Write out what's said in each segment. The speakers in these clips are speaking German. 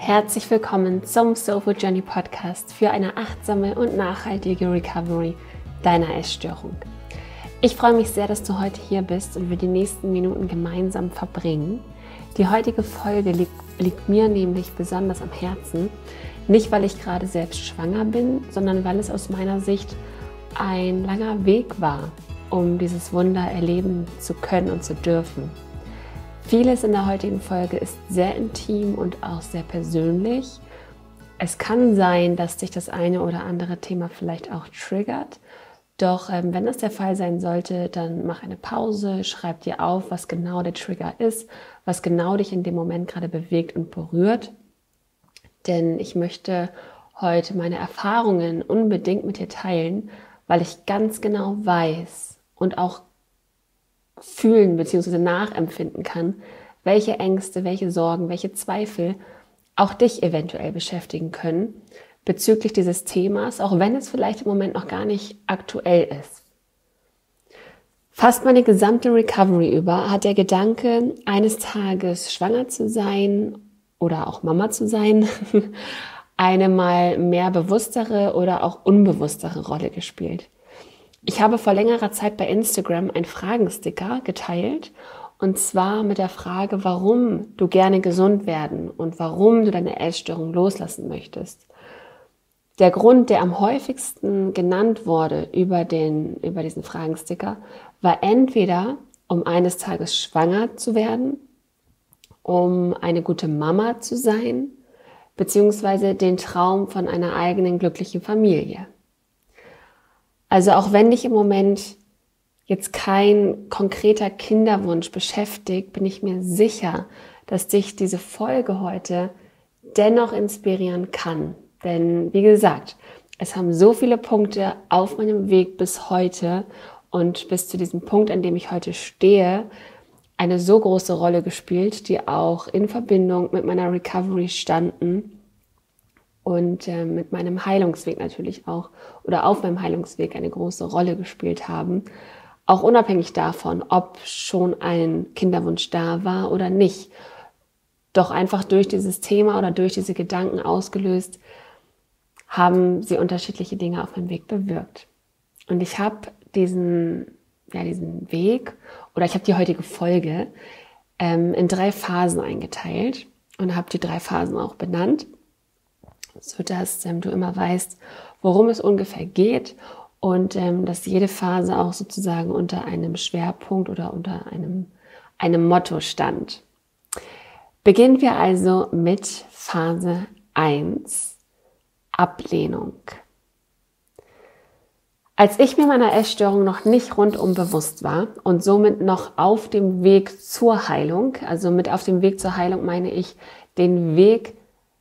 Herzlich willkommen zum Soul Food Journey Podcast für eine achtsame und nachhaltige Recovery deiner Essstörung. Ich freue mich sehr, dass du heute hier bist und wir die nächsten Minuten gemeinsam verbringen. Die heutige Folge liegt mir nämlich besonders am Herzen, nicht weil ich gerade selbst schwanger bin, sondern weil es aus meiner Sicht ein langer Weg war, um dieses Wunder erleben zu können und zu dürfen. Vieles in der heutigen Folge ist sehr intim und auch sehr persönlich. Es kann sein, dass dich das eine oder andere Thema vielleicht auch triggert. Doch wenn das der Fall sein sollte, dann mach eine Pause, schreib dir auf, was genau der Trigger ist, was genau dich in dem Moment gerade bewegt und berührt. Denn ich möchte heute meine Erfahrungen unbedingt mit dir teilen, weil ich ganz genau weiß und auch fühlen bzw. nachempfinden kann, welche Ängste, welche Sorgen, welche Zweifel auch dich eventuell beschäftigen können bezüglich dieses Themas, auch wenn es vielleicht im Moment noch gar nicht aktuell ist. Fast meine gesamte Recovery über hat der Gedanke, eines Tages schwanger zu sein oder auch Mama zu sein, eine mal mehr bewusstere oder auch unbewusstere Rolle gespielt. Ich habe vor längerer Zeit bei Instagram einen Fragensticker geteilt und zwar mit der Frage, warum du gerne gesund werden und warum du deine Essstörung loslassen möchtest. Der Grund, der am häufigsten genannt wurde über diesen Fragensticker, war entweder, um eines Tages schwanger zu werden, um eine gute Mama zu sein, beziehungsweise den Traum von einer eigenen glücklichen Familie. Also auch wenn dich im Moment jetzt kein konkreter Kinderwunsch beschäftigt, bin ich mir sicher, dass dich diese Folge heute dennoch inspirieren kann. Denn wie gesagt, es haben so viele Punkte auf meinem Weg bis heute und bis zu diesem Punkt, an dem ich heute stehe, eine so große Rolle gespielt, die auch in Verbindung mit meiner Recovery standen. Und mit meinem Heilungsweg natürlich auch oder auf meinem Heilungsweg eine große Rolle gespielt haben. Auch unabhängig davon, ob schon ein Kinderwunsch da war oder nicht. Doch einfach durch dieses Thema oder durch diese Gedanken ausgelöst, haben sie unterschiedliche Dinge auf meinem Weg bewirkt. Und ich habe diesen Weg oder ich habe die heutige Folge in 3 Phasen eingeteilt und habe die 3 Phasen auch benannt, sodass du immer weißt, worum es ungefähr geht und dass jede Phase auch sozusagen unter einem Schwerpunkt oder unter einem Motto stand. Beginnen wir also mit Phase 1, Ablehnung. Als ich mir meiner Essstörung noch nicht rundum bewusst war und somit noch auf dem Weg zur Heilung, also mit auf dem Weg zur Heilung meine ich den Weg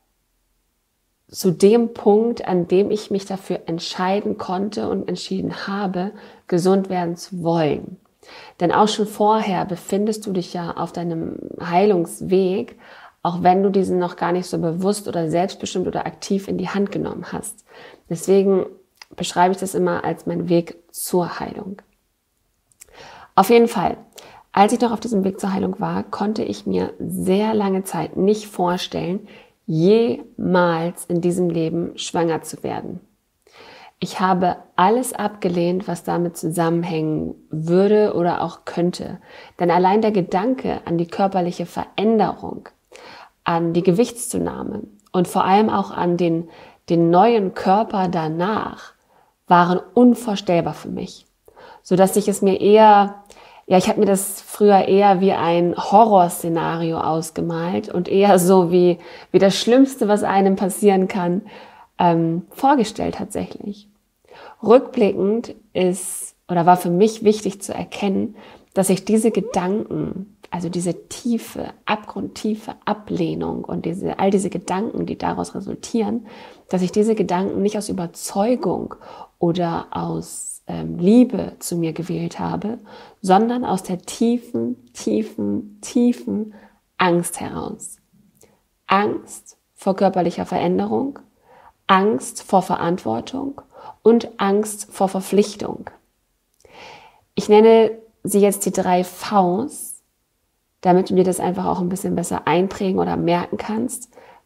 zu dem Punkt, an dem ich mich dafür entscheiden konnte und entschieden habe, gesund werden zu wollen. Denn auch schon vorher befindest du dich ja auf deinem Heilungsweg, auch wenn du diesen noch gar nicht so bewusst oder selbstbestimmt oder aktiv in die Hand genommen hast. Deswegen beschreibe ich das immer als mein Weg zur Heilung. Auf jeden Fall, als ich noch auf diesem Weg zur Heilung war, konnte ich mir sehr lange Zeit nicht vorstellen, jemals in diesem Leben schwanger zu werden. Ich habe alles abgelehnt, was damit zusammenhängen würde oder auch könnte. Denn allein der Gedanke an die körperliche Veränderung, an die Gewichtszunahme und vor allem auch an den neuen Körper danach waren unvorstellbar für mich. Sodass ich es mir ich habe mir das früher eher wie ein Horrorszenario ausgemalt und eher so wie das Schlimmste, was einem passieren kann, vorgestellt tatsächlich. Rückblickend war für mich wichtig zu erkennen, dass ich diese Gedanken, also diese tiefe, abgrundtiefe Ablehnung und all diese Gedanken, die daraus resultieren, dass ich diese Gedanken nicht aus Überzeugung oder aus Liebe zu mir gewählt habe, sondern aus der tiefen, tiefen, tiefen Angst heraus. Angst vor körperlicher Veränderung, Angst vor Verantwortung und Angst vor Verpflichtung. Ich nenne sie jetzt die 3 Vs, damit du dir das einfach auch ein bisschen besser einprägen oder merken kannst.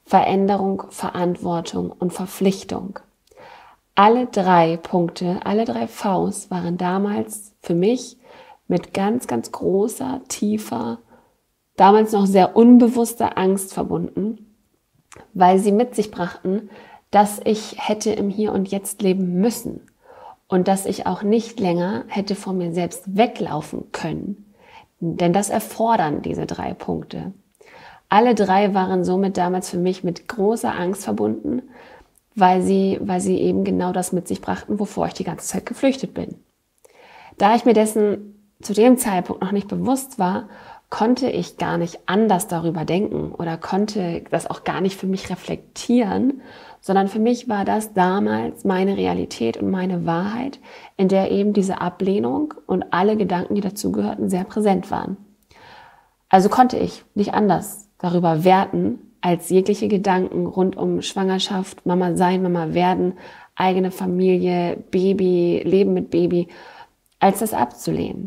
Veränderung, Verantwortung und Verpflichtung. Alle 3 Punkte, alle 3 Vs waren damals für mich mit ganz, ganz großer, tiefer, damals noch sehr unbewusster Angst verbunden, weil sie mit sich brachten, dass ich hätte im Hier und Jetzt leben müssen und dass ich auch nicht länger hätte von mir selbst weglaufen können. Denn das erfordern diese 3 Punkte. Alle 3 waren somit damals für mich mit großer Angst verbunden, weil sie eben genau das mit sich brachten, wovor ich die ganze Zeit geflüchtet bin. Da ich mir dessen zu dem Zeitpunkt noch nicht bewusst war, konnte ich gar nicht anders darüber denken oder konnte das auch gar nicht für mich reflektieren, sondern für mich war das damals meine Realität und meine Wahrheit, in der eben diese Ablehnung und alle Gedanken, die dazugehörten, sehr präsent waren. Also konnte ich nicht anders darüber werten, als jegliche Gedanken rund um Schwangerschaft, Mama sein, Mama werden, eigene Familie, Baby, Leben mit Baby, als das abzulehnen.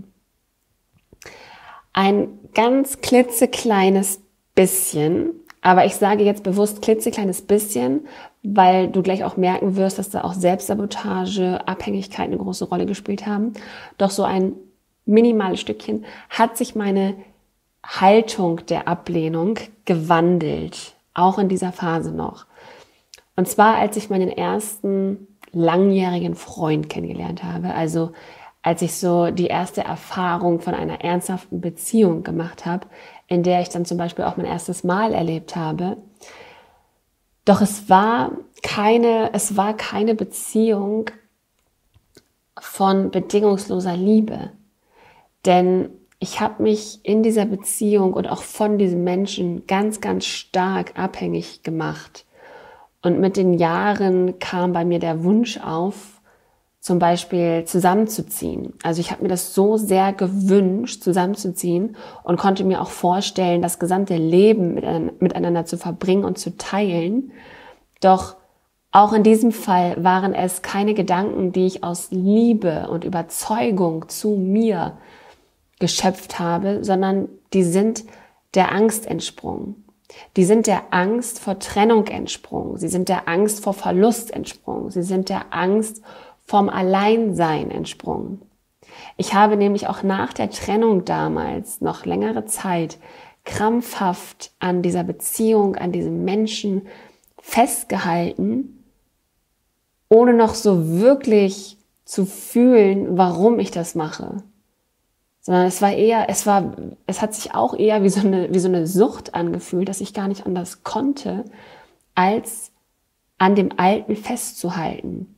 Ein ganz klitzekleines bisschen, aber ich sage jetzt bewusst klitzekleines bisschen, weil du gleich auch merken wirst, dass da auch Selbstsabotage, Abhängigkeit eine große Rolle gespielt haben. Doch so ein minimales Stückchen hat sich meine Haltung der Ablehnung gewandelt, auch in dieser Phase noch. Und zwar, als ich meinen ersten langjährigen Freund kennengelernt habe, also als ich so die erste Erfahrung von einer ernsthaften Beziehung gemacht habe, in der ich dann zum Beispiel auch mein erstes Mal erlebt habe. Doch es war keine Beziehung von bedingungsloser Liebe. Denn ich habe mich in dieser Beziehung und auch von diesem Menschen ganz, ganz stark abhängig gemacht. Und mit den Jahren kam bei mir der Wunsch auf, zum Beispiel zusammenzuziehen. Also ich habe mir das so sehr gewünscht, zusammenzuziehen und konnte mir auch vorstellen, das gesamte Leben miteinander zu verbringen und zu teilen. Doch auch in diesem Fall waren es keine Gedanken, die ich aus Liebe und Überzeugung zu mir geschöpft habe, sondern die sind der Angst entsprungen. Die sind der Angst vor Trennung entsprungen. Sie sind der Angst vor Verlust entsprungen. Sie sind der Angst vom Alleinsein entsprungen. Ich habe nämlich auch nach der Trennung damals noch längere Zeit krampfhaft an dieser Beziehung, an diesem Menschen festgehalten, ohne noch so wirklich zu fühlen, warum ich das mache. Sondern es hat sich auch eher wie so eine Sucht angefühlt, dass ich gar nicht anders konnte, als an dem Alten festzuhalten.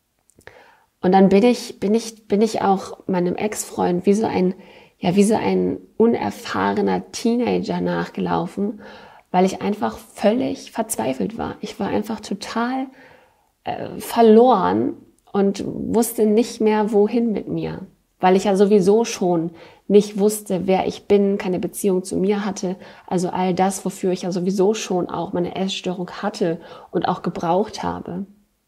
Und dann bin ich auch meinem Ex-Freund wie so ein unerfahrener Teenager nachgelaufen, weil ich einfach völlig verzweifelt war. Ich war einfach total verloren und wusste nicht mehr, wohin mit mir, weil ich ja sowieso schon nicht wusste, wer ich bin, keine Beziehung zu mir hatte, also all das, wofür ich ja sowieso schon auch meine Essstörung hatte und auch gebraucht habe.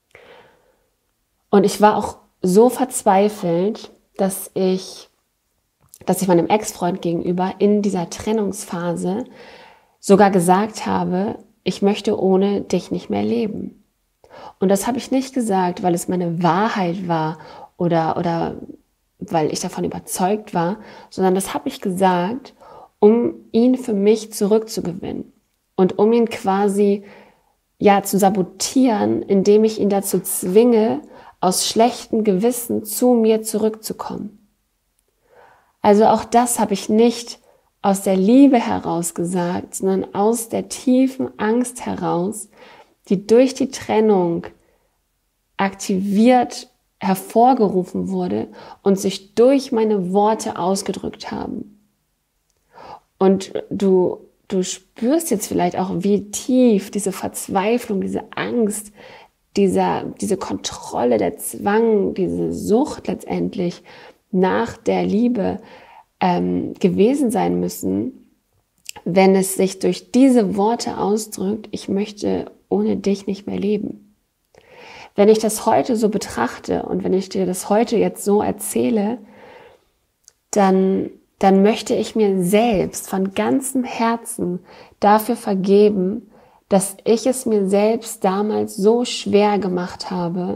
Und ich war auch so verzweifelt, dass ich meinem Ex-Freund gegenüber in dieser Trennungsphase sogar gesagt habe, ich möchte ohne dich nicht mehr leben. Und das habe ich nicht gesagt, weil es meine Wahrheit war oder weil ich davon überzeugt war, sondern das habe ich gesagt, um ihn für mich zurückzugewinnen und um ihn quasi zu sabotieren, indem ich ihn dazu zwinge, aus schlechtem Gewissen zu mir zurückzukommen. Also auch das habe ich nicht aus der Liebe heraus gesagt, sondern aus der tiefen Angst heraus, die durch die Trennung aktiviert, hervorgerufen wurde und sich durch meine Worte ausgedrückt haben. Und du spürst jetzt vielleicht auch, wie tief diese Verzweiflung, diese Angst, diese Kontrolle, der Zwang, diese Sucht letztendlich nach der Liebe gewesen sein müssen, wenn es sich durch diese Worte ausdrückt, ich möchte ohne dich nicht mehr leben. Wenn ich das heute so betrachte und wenn ich dir das heute jetzt so erzähle, dann möchte ich mir selbst von ganzem Herzen dafür vergeben, dass ich es mir selbst damals so schwer gemacht habe,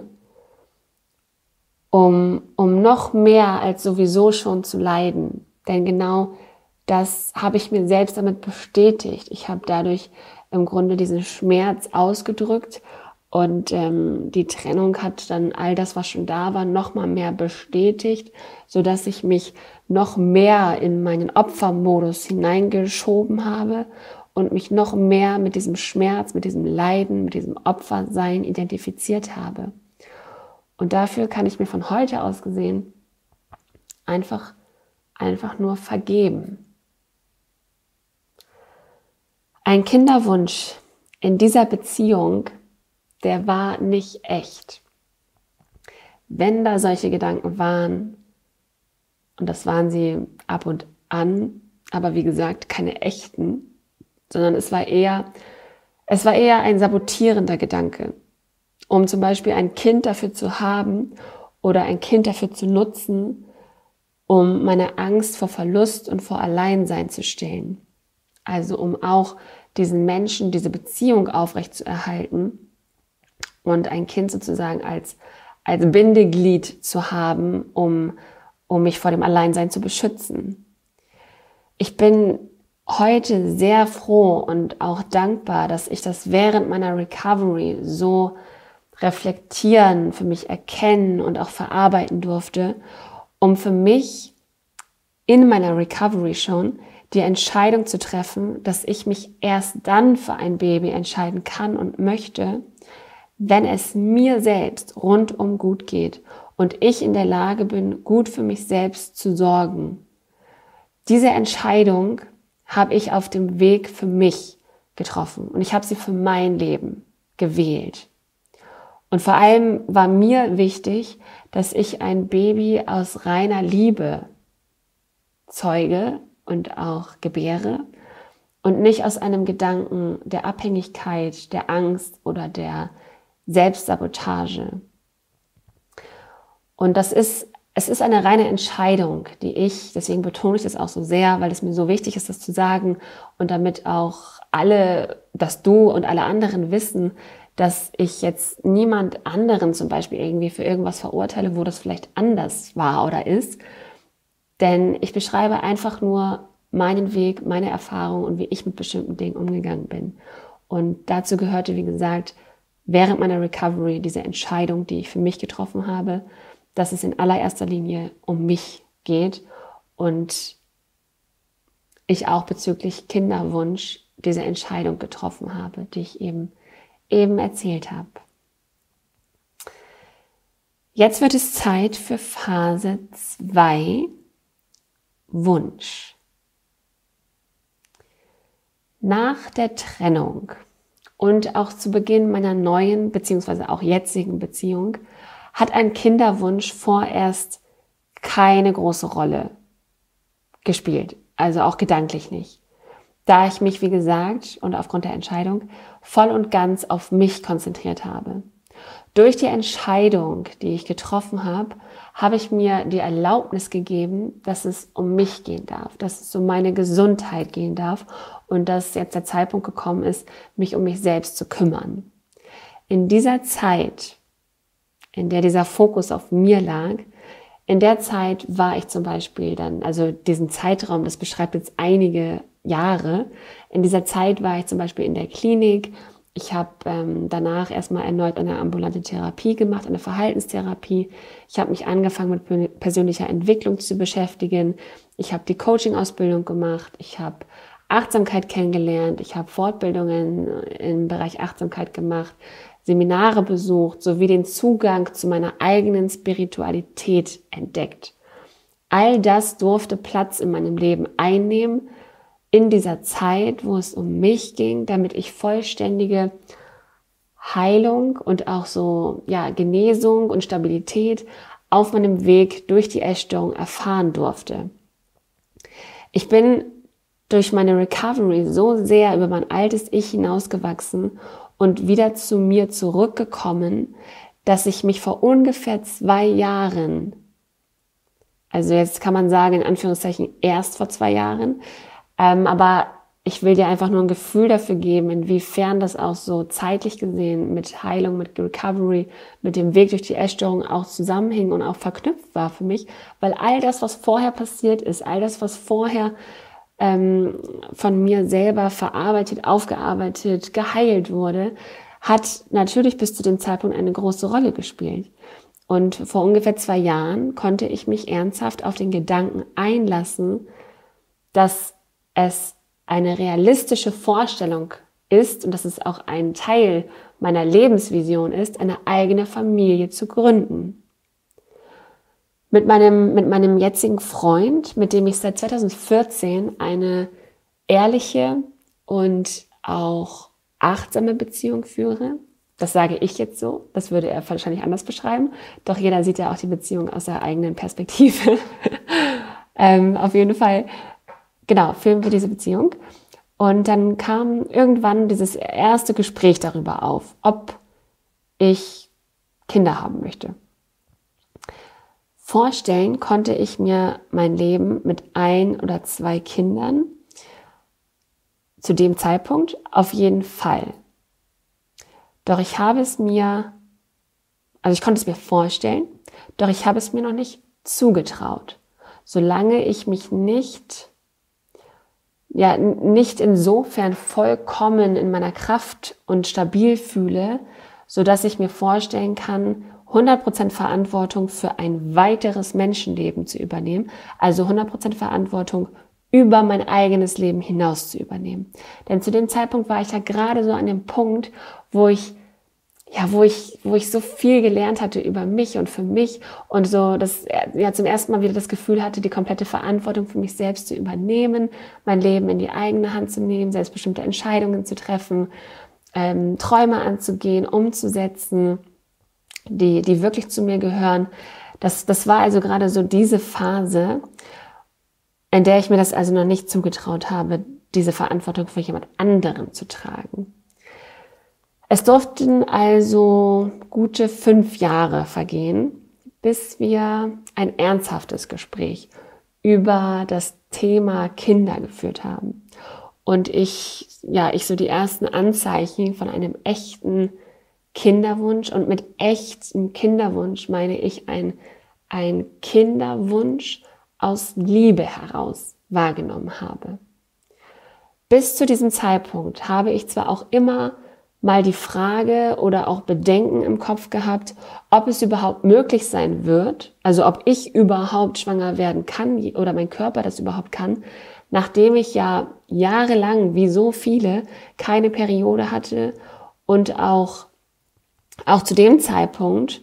um noch mehr als sowieso schon zu leiden. Denn genau das habe ich mir selbst damit bestätigt. Ich habe dadurch im Grunde diesen Schmerz ausgedrückt und die Trennung hat dann all das, was schon da war, noch mal mehr bestätigt, sodass ich mich noch mehr in meinen Opfermodus hineingeschoben habe und mich noch mehr mit diesem Schmerz, mit diesem Leiden, mit diesem Opfersein identifiziert habe. Und dafür kann ich mir von heute aus gesehen einfach nur vergeben. Ein Kinderwunsch in dieser Beziehung, der war nicht echt. Wenn da solche Gedanken waren, und das waren sie ab und an, aber wie gesagt, keine echten, sondern es war eher ein sabotierender Gedanke, um zum Beispiel ein Kind dafür zu haben oder ein Kind dafür zu nutzen, um meine Angst vor Verlust und vor Alleinsein zu stillen. Also um auch diesen Menschen, diese Beziehung aufrechtzuerhalten und ein Kind sozusagen als Bindeglied zu haben, um mich vor dem Alleinsein zu beschützen. Ich bin heute sehr froh und auch dankbar, dass ich das während meiner Recovery so reflektieren, für mich erkennen und auch verarbeiten durfte, um für mich in meiner Recovery schon die Entscheidung zu treffen, dass ich mich erst dann für ein Baby entscheiden kann und möchte, wenn es mir selbst rundum gut geht und ich in der Lage bin, gut für mich selbst zu sorgen. Diese Entscheidung habe ich auf dem Weg für mich getroffen und ich habe sie für mein Leben gewählt. Und vor allem war mir wichtig, dass ich ein Baby aus reiner Liebe zeuge und auch gebäre und nicht aus einem Gedanken der Abhängigkeit, der Angst oder der Selbstsabotage. Und es ist eine reine Entscheidung, deswegen betone ich das auch so sehr, weil es mir so wichtig ist, das zu sagen und damit auch dass du und alle anderen wissen, dass ich jetzt niemand anderen zum Beispiel irgendwie für irgendwas verurteile, wo das vielleicht anders war oder ist. Denn ich beschreibe einfach nur meinen Weg, meine Erfahrung und wie ich mit bestimmten Dingen umgegangen bin. Und dazu gehörte, wie gesagt, während meiner Recovery diese Entscheidung, die ich für mich getroffen habe, dass es in allererster Linie um mich geht und ich auch bezüglich Kinderwunsch diese Entscheidung getroffen habe, die ich eben erzählt habe. Jetzt wird es Zeit für Phase 2, Wunsch. Nach der Trennung und auch zu Beginn meiner neuen bzw. auch jetzigen Beziehung hat ein Kinderwunsch vorerst keine große Rolle gespielt, also auch gedanklich nicht. Da ich mich, wie gesagt, und aufgrund der Entscheidung voll und ganz auf mich konzentriert habe. Durch die Entscheidung, die ich getroffen habe, habe ich mir die Erlaubnis gegeben, dass es um mich gehen darf, dass es um meine Gesundheit gehen darf und dass jetzt der Zeitpunkt gekommen ist, mich um mich selbst zu kümmern. In dieser Zeit, in der dieser Fokus auf mir lag, in der Zeit war ich zum Beispiel dann, also diesen Zeitraum, das beschreibt jetzt einige Jahre, in dieser Zeit war ich zum Beispiel in der Klinik. Ich habe danach erstmal erneut eine ambulante Therapie gemacht, eine Verhaltenstherapie. Ich habe mich angefangen mit persönlicher Entwicklung zu beschäftigen. Ich habe die Coaching-Ausbildung gemacht. Ich habe Achtsamkeit kennengelernt. Ich habe Fortbildungen im Bereich Achtsamkeit gemacht, Seminare besucht, sowie den Zugang zu meiner eigenen Spiritualität entdeckt. All das durfte Platz in meinem Leben einnehmen, in dieser Zeit, wo es um mich ging, damit ich vollständige Heilung und auch so, Genesung und Stabilität auf meinem Weg durch die Essstörung erfahren durfte. Ich bin durch meine Recovery so sehr über mein altes Ich hinausgewachsen und wieder zu mir zurückgekommen, dass ich mich vor ungefähr 2 Jahren, also jetzt kann man sagen, in Anführungszeichen erst vor 2 Jahren, aber ich will dir einfach nur ein Gefühl dafür geben, inwiefern das auch so zeitlich gesehen mit Heilung, mit Recovery, mit dem Weg durch die Essstörung auch zusammenhing und auch verknüpft war für mich, weil all das, was vorher passiert ist, all das, was vorher von mir selber verarbeitet, aufgearbeitet, geheilt wurde, hat natürlich bis zu dem Zeitpunkt eine große Rolle gespielt. Und vor ungefähr 2 Jahren konnte ich mich ernsthaft auf den Gedanken einlassen, dass es eine realistische Vorstellung ist und dass es auch ein Teil meiner Lebensvision ist, eine eigene Familie zu gründen. Mit meinem jetzigen Freund, mit dem ich seit 2014 eine ehrliche und auch achtsame Beziehung führe. Das sage ich jetzt so, das würde er wahrscheinlich anders beschreiben, doch jeder sieht ja auch die Beziehung aus der eigenen Perspektive. Auf jeden Fall, genau, führen wir diese Beziehung. Und dann kam irgendwann dieses erste Gespräch darüber auf, ob ich Kinder haben möchte. Vorstellen konnte ich mir mein Leben mit 1 oder 2 Kindern zu dem Zeitpunkt auf jeden Fall. Doch ich konnte es mir vorstellen, doch ich habe es mir noch nicht zugetraut, solange ich mich nicht insofern vollkommen in meiner Kraft und stabil fühle, so dass ich mir vorstellen kann, 100% Verantwortung für ein weiteres Menschenleben zu übernehmen, also 100% Verantwortung über mein eigenes Leben hinaus zu übernehmen. Denn zu dem Zeitpunkt war ich ja gerade so an dem Punkt, wo ich so viel gelernt hatte über mich und für mich und so, dass zum ersten Mal wieder das Gefühl hatte, die komplette Verantwortung für mich selbst zu übernehmen, mein Leben in die eigene Hand zu nehmen, selbstbestimmte Entscheidungen zu treffen, Träume anzugehen, umzusetzen, die wirklich zu mir gehören. Das war also gerade so diese Phase, in der ich mir das also noch nicht zugetraut habe, diese Verantwortung für jemand anderen zu tragen. Es durften also gute 5 Jahre vergehen, bis wir ein ernsthaftes Gespräch über das Thema Kinder geführt haben. Und ich so die ersten Anzeichen von einem echten Kinderwunsch, und mit echtem Kinderwunsch meine ich ein Kinderwunsch aus Liebe heraus wahrgenommen habe. Bis zu diesem Zeitpunkt habe ich zwar auch immer mal die Frage oder auch Bedenken im Kopf gehabt, ob es überhaupt möglich sein wird, also ob ich überhaupt schwanger werden kann oder mein Körper das überhaupt kann, nachdem ich ja jahrelang, wie so viele, keine Periode hatte und auch zu dem Zeitpunkt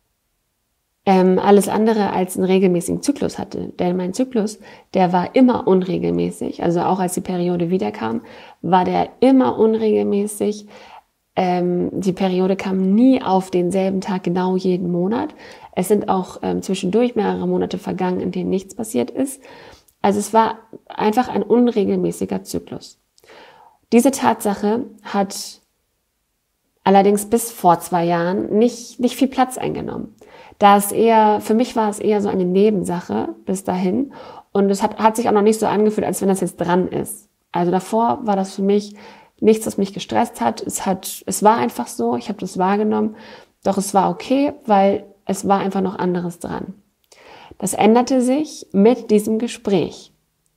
alles andere als einen regelmäßigen Zyklus hatte. Denn mein Zyklus, der war immer unregelmäßig. Also auch als die Periode wiederkam, war der immer unregelmäßig. Die Periode kam nie auf denselben Tag genau jeden Monat. Es sind auch zwischendurch mehrere Monate vergangen, in denen nichts passiert ist. Also es war einfach ein unregelmäßiger Zyklus. Diese Tatsache hat allerdings bis vor 2 Jahren nicht viel Platz eingenommen. Für mich war es eher so eine Nebensache bis dahin. Und es hat sich auch noch nicht so angefühlt, als wenn das jetzt dran ist. Also davor war das für mich nichts, was mich gestresst hat. Es war einfach so, ich habe das wahrgenommen. Doch es war okay, weil es war einfach noch anderes dran. Das änderte sich mit diesem Gespräch,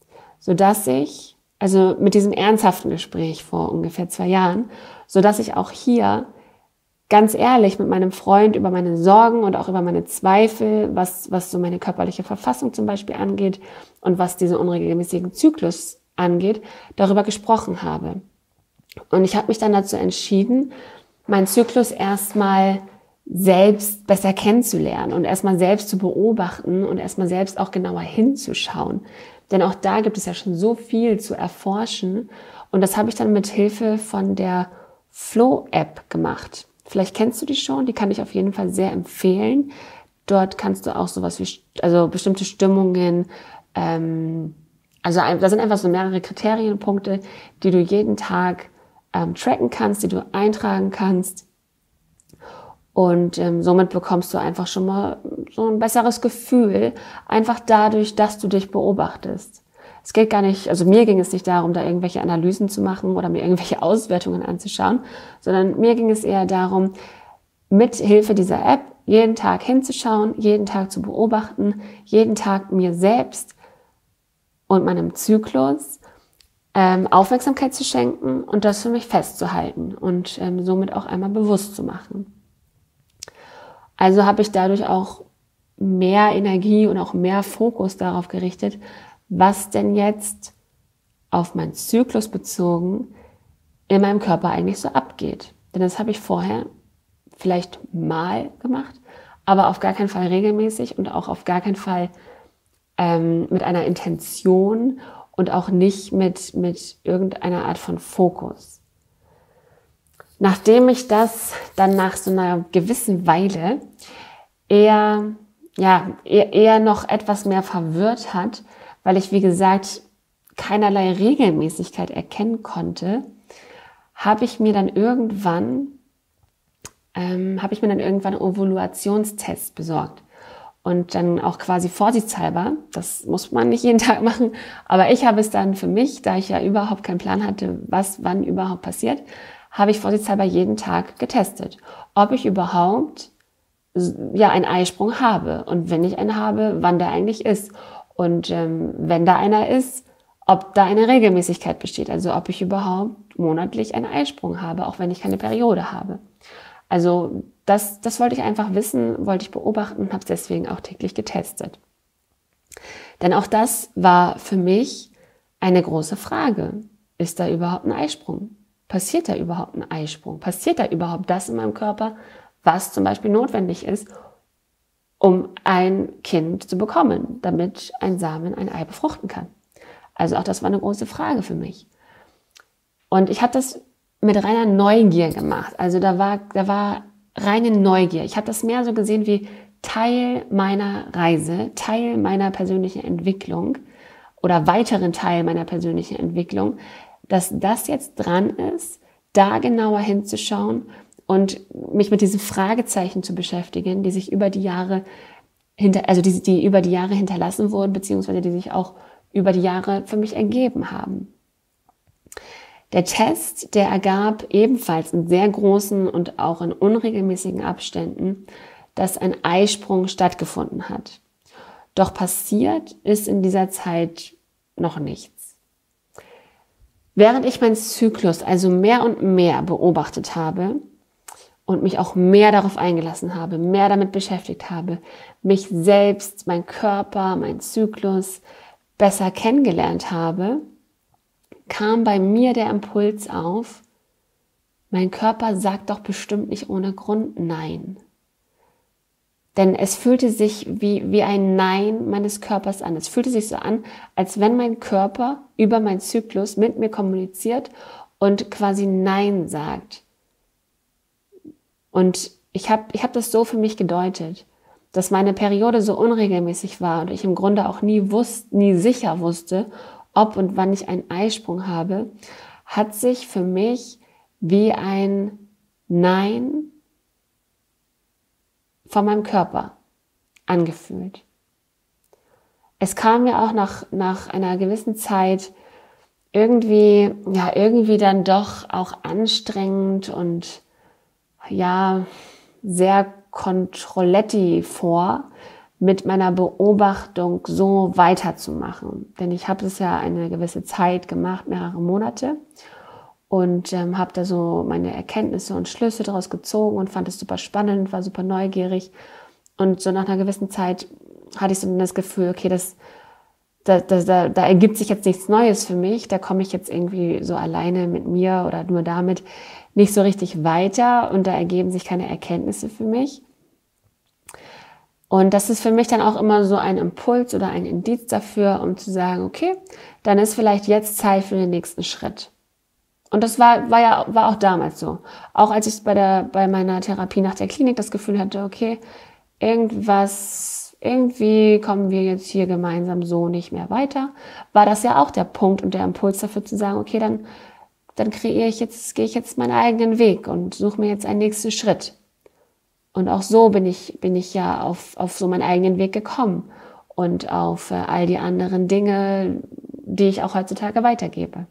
also mit diesem ernsthaften Gespräch vor ungefähr 2 Jahren, sodass ich auch hier ganz ehrlich mit meinem Freund über meine Sorgen und auch über meine Zweifel, was so meine körperliche Verfassung zum Beispiel angeht und was diese unregelmäßigen Zyklus angeht, darüber gesprochen habe. Und ich habe mich dann dazu entschieden, meinen Zyklus erstmal selbst besser kennenzulernen und erstmal selbst zu beobachten und erstmal selbst auch genauer hinzuschauen. Denn auch da gibt es ja schon so viel zu erforschen. Und das habe ich dann mit Hilfe von der Flow-App gemacht. Vielleicht kennst du die schon, die kann ich auf jeden Fall sehr empfehlen. Dort kannst du auch sowas wie, also bestimmte Stimmungen, da sind einfach so mehrere Kriterienpunkte, die du jeden Tag tracken kannst, die du eintragen kannst. Und somit bekommst du einfach schon mal so ein besseres Gefühl, einfach dadurch, dass du dich beobachtest. Es geht gar nicht, also mir ging es nicht darum, da irgendwelche Analysen zu machen oder mir irgendwelche Auswertungen anzuschauen, sondern mir ging es eher darum, mit Hilfe dieser App jeden Tag hinzuschauen, jeden Tag zu beobachten, jeden Tag mir selbst und meinem Zyklus Aufmerksamkeit zu schenken und das für mich festzuhalten und somit auch einmal bewusst zu machen. Also habe ich dadurch auch mehr Energie und auch mehr Fokus darauf gerichtet, was denn jetzt auf meinen Zyklus bezogen in meinem Körper eigentlich so abgeht. Denn das habe ich vorher vielleicht mal gemacht, aber auf gar keinen Fall regelmäßig und auch auf gar keinen Fall mit einer Intention und auch nicht mit irgendeiner Art von Fokus. Nachdem mich das dann nach so einer gewissen Weile eher noch etwas mehr verwirrt hat, weil ich, wie gesagt, keinerlei Regelmäßigkeit erkennen konnte, habe ich mir dann irgendwann einen Ovulationstest besorgt. Und dann auch quasi vorsichtshalber, das muss man nicht jeden Tag machen, aber ich habe es dann für mich, da ich ja überhaupt keinen Plan hatte, was wann überhaupt passiert, habe ich vorsichtshalber jeden Tag getestet, ob ich überhaupt einen Eisprung habe und wenn ich einen habe, wann der eigentlich ist und wenn da einer ist, ob da eine Regelmäßigkeit besteht, also ob ich überhaupt monatlich einen Eisprung habe, auch wenn ich keine Periode habe. Also das wollte ich einfach wissen, wollte ich beobachten und habe es deswegen auch täglich getestet. Denn auch das war für mich eine große Frage. Ist da überhaupt ein Eisprung? Passiert da überhaupt ein Eisprung? Passiert da überhaupt das in meinem Körper, was zum Beispiel notwendig ist, um ein Kind zu bekommen, damit ein Samen ein Ei befruchten kann? Also auch das war eine große Frage für mich. Und ich habe das mit reiner Neugier gemacht. Also da war reine Neugier. Ich habe das mehr so gesehen wie Teil meiner Reise, Teil meiner persönlichen Entwicklung oder weiteren Teil meiner persönlichen Entwicklung, dass das jetzt dran ist, da genauer hinzuschauen und mich mit diesen Fragezeichen zu beschäftigen, die sich über die Jahre die über die Jahre hinterlassen wurden, beziehungsweise die sich auch über die Jahre für mich ergeben haben. Der Test, der ergab ebenfalls in sehr großen und auch in unregelmäßigen Abständen, dass ein Eisprung stattgefunden hat. Doch passiert ist in dieser Zeit noch nichts. Während ich meinen Zyklus also mehr und mehr beobachtet habe und mich auch mehr darauf eingelassen habe, mehr damit beschäftigt habe, mich selbst, mein Körper, mein Zyklus besser kennengelernt habe, kam bei mir der Impuls auf, mein Körper sagt doch bestimmt nicht ohne Grund Nein. Denn es fühlte sich wie ein Nein meines Körpers an. Es fühlte sich so an, als wenn mein Körper über meinen Zyklus mit mir kommuniziert und quasi Nein sagt. Und ich hab das so für mich gedeutet, dass meine Periode so unregelmäßig war und ich im Grunde auch nie sicher wusste, ob und wann ich einen Eisprung habe, hat sich für mich wie ein Nein von meinem Körper angefühlt. Es kam mir auch nach einer gewissen Zeit irgendwie dann doch auch anstrengend und sehr Controletti vor, mit meiner Beobachtung so weiterzumachen. Denn ich habe es ja eine gewisse Zeit gemacht, mehrere Monate, und habe da so meine Erkenntnisse und Schlüsse daraus gezogen und fand es super spannend, war super neugierig. Und so nach einer gewissen Zeit hatte ich so das Gefühl, okay, da ergibt sich jetzt nichts Neues für mich, da komme ich jetzt irgendwie so alleine mit mir oder nur damit nicht so richtig weiter und da ergeben sich keine Erkenntnisse für mich. Und das ist für mich dann auch immer so ein Impuls oder ein Indiz dafür, um zu sagen, okay, dann ist vielleicht jetzt Zeit für den nächsten Schritt. Und das war auch damals so. Auch als ich bei meiner Therapie nach der Klinik das Gefühl hatte, okay, irgendwie kommen wir jetzt hier gemeinsam so nicht mehr weiter, war das ja auch der Punkt und der Impuls dafür zu sagen, okay, dann gehe ich jetzt meinen eigenen Weg und suche mir jetzt einen nächsten Schritt. Und auch so bin ich ja auf so meinen eigenen Weg gekommen und auf all die anderen Dinge, die ich auch heutzutage weitergebe.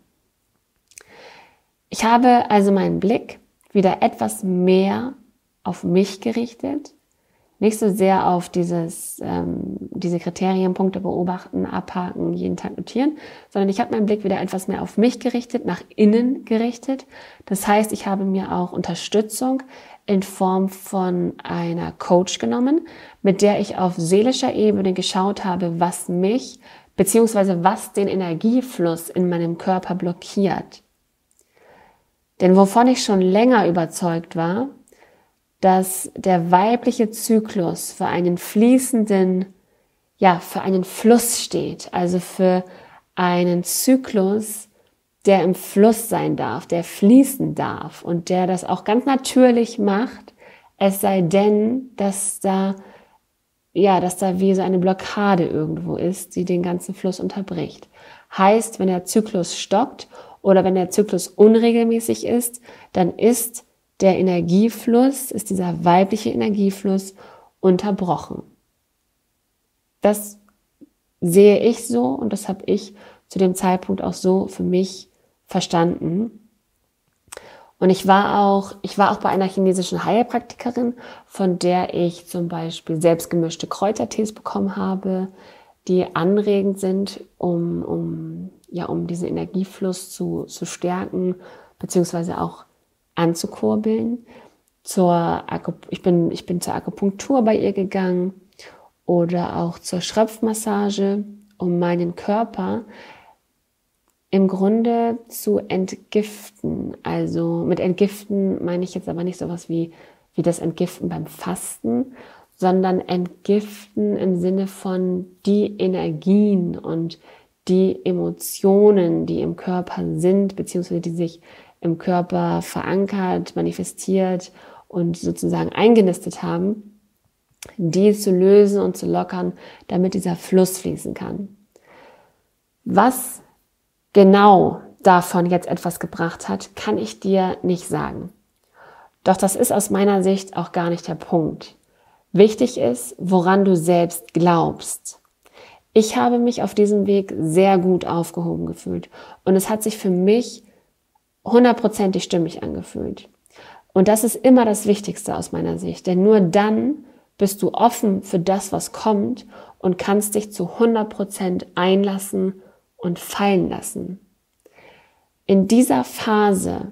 Ich habe also meinen Blick wieder etwas mehr auf mich gerichtet, nicht so sehr auf diese Kriterien, Punkte beobachten, abhaken, jeden Tag notieren, sondern ich habe meinen Blick wieder etwas mehr auf mich gerichtet, nach innen gerichtet. Das heißt, ich habe mir auch Unterstützung in Form von einer Coach genommen, mit der ich auf seelischer Ebene geschaut habe, was mich bzw. was den Energiefluss in meinem Körper blockiert. Denn wovon ich schon länger überzeugt war, dass der weibliche Zyklus für einen fließenden, für einen Fluss steht, also für einen Zyklus, der im Fluss sein darf, der fließen darf und der das auch ganz natürlich macht, es sei denn, dass da wie so eine Blockade irgendwo ist, die den ganzen Fluss unterbricht. Heißt, wenn der Zyklus stockt oder wenn der Zyklus unregelmäßig ist, dann ist der Energiefluss, ist dieser weibliche Energiefluss unterbrochen. Das sehe ich so und das habe ich zu dem Zeitpunkt auch so für mich verstanden. Und ich war auch bei einer chinesischen Heilpraktikerin, von der ich zum Beispiel selbstgemischte Kräutertees bekommen habe, die anregend sind, um diesen Energiefluss zu stärken, beziehungsweise auch anzukurbeln. Ich bin zur Akupunktur bei ihr gegangen oder auch zur Schröpfmassage, um meinen Körper im Grunde zu entgiften. Also mit entgiften meine ich jetzt aber nicht sowas wie das Entgiften beim Fasten, sondern entgiften im Sinne von die Energien und die Emotionen, die im Körper sind, beziehungsweise die sich im Körper verankert, manifestiert und sozusagen eingenistet haben, die zu lösen und zu lockern, damit dieser Fluss fließen kann. Was genau davon jetzt etwas gebracht hat, kann ich dir nicht sagen. Doch das ist aus meiner Sicht auch gar nicht der Punkt. Wichtig ist, woran du selbst glaubst. Ich habe mich auf diesem Weg sehr gut aufgehoben gefühlt und es hat sich für mich 100% stimmig angefühlt. Und das ist immer das Wichtigste aus meiner Sicht, denn nur dann bist du offen für das, was kommt und kannst dich zu 100% einlassen und fallen lassen. In dieser Phase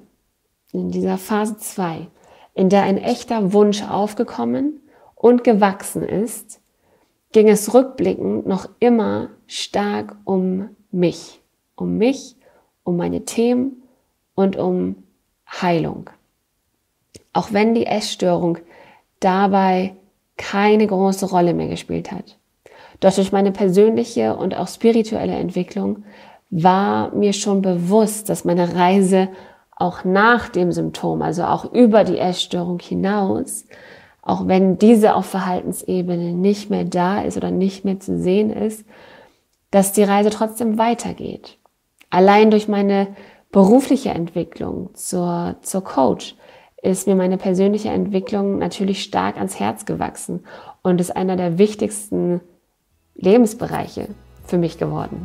2, in der ein echter Wunsch aufgekommen und gewachsen ist, ging es rückblickend noch immer stark um mich, um meine Themen und um Heilung. Auch wenn die Essstörung dabei keine große Rolle mehr gespielt hat. Doch durch meine persönliche und auch spirituelle Entwicklung war mir schon bewusst, dass meine Reise auch nach dem Symptom, also auch über die Essstörung hinaus, auch wenn diese auf Verhaltensebene nicht mehr da ist oder nicht mehr zu sehen ist, dass die Reise trotzdem weitergeht. Allein durch meine berufliche Entwicklung zur Coach ist mir meine persönliche Entwicklung natürlich stark ans Herz gewachsen und ist einer der wichtigsten Lebensbereiche für mich geworden.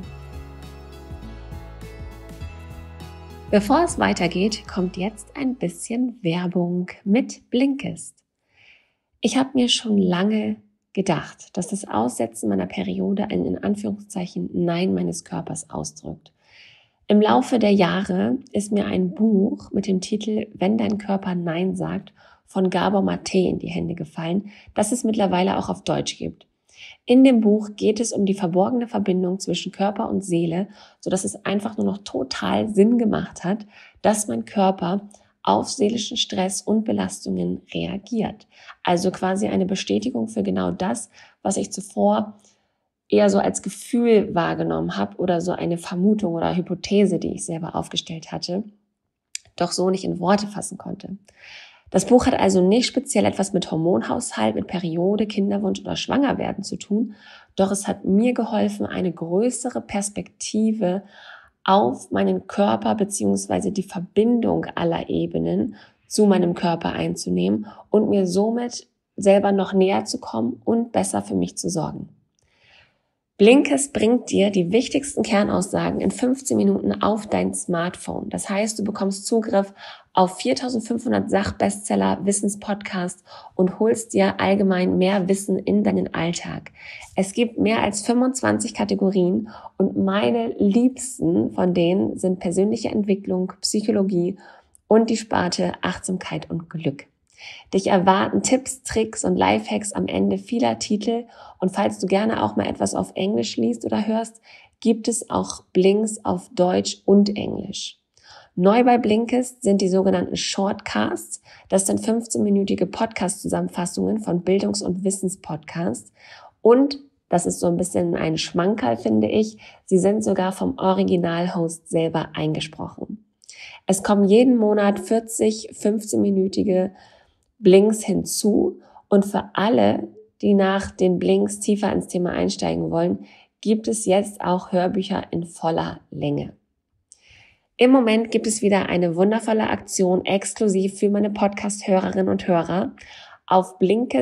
Bevor es weitergeht, kommt jetzt ein bisschen Werbung mit Blinkist. Ich habe mir schon lange gedacht, dass das Aussetzen meiner Periode ein in Anführungszeichen Nein meines Körpers ausdrückt. Im Laufe der Jahre ist mir ein Buch mit dem Titel Wenn dein Körper Nein sagt von Gabor Mate in die Hände gefallen, das es mittlerweile auch auf Deutsch gibt. In dem Buch geht es um die verborgene Verbindung zwischen Körper und Seele, sodass es einfach nur noch total Sinn gemacht hat, dass mein Körper auf seelischen Stress und Belastungen reagiert. Also quasi eine Bestätigung für genau das, was ich zuvor eher so als Gefühl wahrgenommen habe oder so eine Vermutung oder Hypothese, die ich selber aufgestellt hatte, doch so nicht in Worte fassen konnte. Das Buch hat also nicht speziell etwas mit Hormonhaushalt, mit Periode, Kinderwunsch oder Schwangerwerden zu tun, doch es hat mir geholfen, eine größere Perspektive auf meinen Körper bzw. die Verbindung aller Ebenen zu meinem Körper einzunehmen und mir somit selber noch näher zu kommen und besser für mich zu sorgen. Blinkist bringt dir die wichtigsten Kernaussagen in 15 Minuten auf dein Smartphone. Das heißt, du bekommst Zugriff auf 4500 Sachbestseller, Wissenspodcasts und holst dir allgemein mehr Wissen in deinen Alltag. Es gibt mehr als 25 Kategorien und meine liebsten von denen sind persönliche Entwicklung, Psychologie und die Sparte Achtsamkeit und Glück. Dich erwarten Tipps, Tricks und Lifehacks am Ende vieler Titel. Und falls du gerne auch mal etwas auf Englisch liest oder hörst, gibt es auch Blinks auf Deutsch und Englisch. Neu bei Blinkist sind die sogenannten Shortcasts. Das sind 15-minütige Podcast-Zusammenfassungen von Bildungs- und Wissenspodcasts. Und, das ist so ein bisschen ein Schmankerl, finde ich, sie sind sogar vom Original-Host selber eingesprochen. Es kommen jeden Monat 40 15-minütige Blinks hinzu und für alle, die nach den Blinks tiefer ins Thema einsteigen wollen, gibt es jetzt auch Hörbücher in voller Länge. Im Moment gibt es wieder eine wundervolle Aktion exklusiv für meine Podcast-Hörerinnen und Hörer. Auf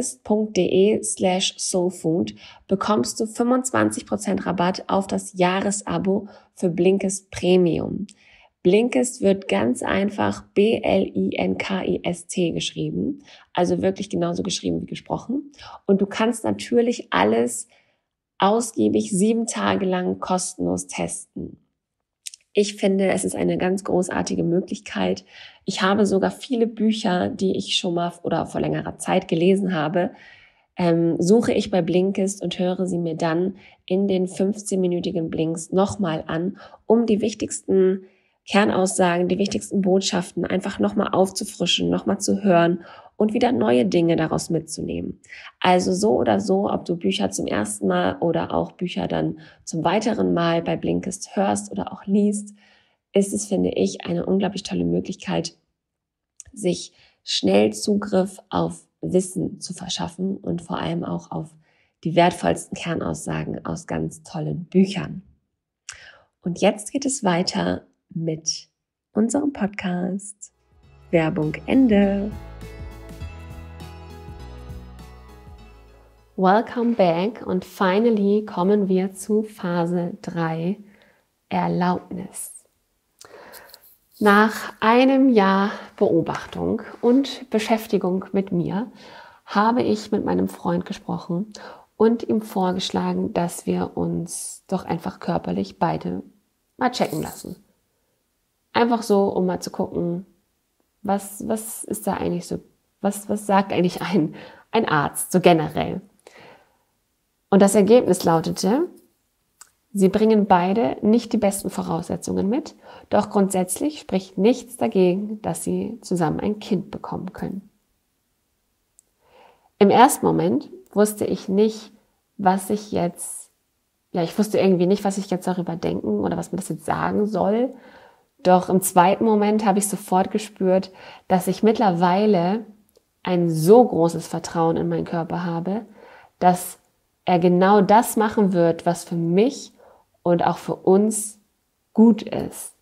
blinkist.de/soulfood bekommst du 25% Rabatt auf das Jahresabo für Blinkist Premium. Blinkist wird ganz einfach BLINKIST geschrieben, also wirklich genauso geschrieben wie gesprochen. Und du kannst natürlich alles ausgiebig 7 Tage lang kostenlos testen. Ich finde, es ist eine ganz großartige Möglichkeit. Ich habe sogar viele Bücher, die ich schon mal oder vor längerer Zeit gelesen habe, suche ich bei Blinkist und höre sie mir dann in den 15-minütigen Blinks nochmal an, um die wichtigsten Kernaussagen, die wichtigsten Botschaften einfach nochmal aufzufrischen, nochmal zu hören und wieder neue Dinge daraus mitzunehmen. Also so oder so, ob du Bücher zum ersten Mal oder auch Bücher dann zum weiteren Mal bei Blinkist hörst oder auch liest, ist es, finde ich, eine unglaublich tolle Möglichkeit, sich schnell Zugriff auf Wissen zu verschaffen und vor allem auch auf die wertvollsten Kernaussagen aus ganz tollen Büchern. Und jetzt geht es weiter mit unserem Podcast. Werbung Ende. Welcome back und finally kommen wir zu Phase 3, Erlaubnis. Nach einem Jahr Beobachtung und Beschäftigung mit mir habe ich mit meinem Freund gesprochen und ihm vorgeschlagen, dass wir uns doch einfach körperlich beide mal checken lassen. Einfach so, um mal zu gucken, was ist da eigentlich so, was sagt eigentlich ein Arzt so generell. Und das Ergebnis lautete, sie bringen beide nicht die besten Voraussetzungen mit, doch grundsätzlich spricht nichts dagegen, dass sie zusammen ein Kind bekommen können. Im ersten Moment wusste ich nicht, ich wusste irgendwie nicht, was ich jetzt darüber denken oder was mir das jetzt sagen soll. Doch im zweiten Moment habe ich sofort gespürt, dass ich mittlerweile ein so großes Vertrauen in meinen Körper habe, dass er genau das machen wird, was für mich und auch für uns gut ist.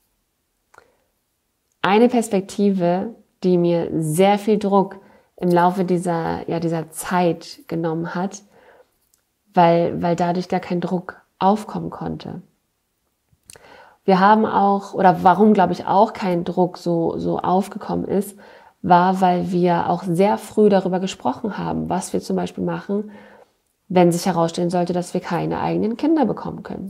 Eine Perspektive, die mir sehr viel Druck im Laufe dieser Zeit genommen hat, weil dadurch gar kein Druck aufkommen konnte. Wir haben auch, oder warum glaube ich auch kein Druck so aufgekommen ist, war, weil wir auch sehr früh darüber gesprochen haben, was wir zum Beispiel machen, wenn sich herausstellen sollte, dass wir keine eigenen Kinder bekommen können.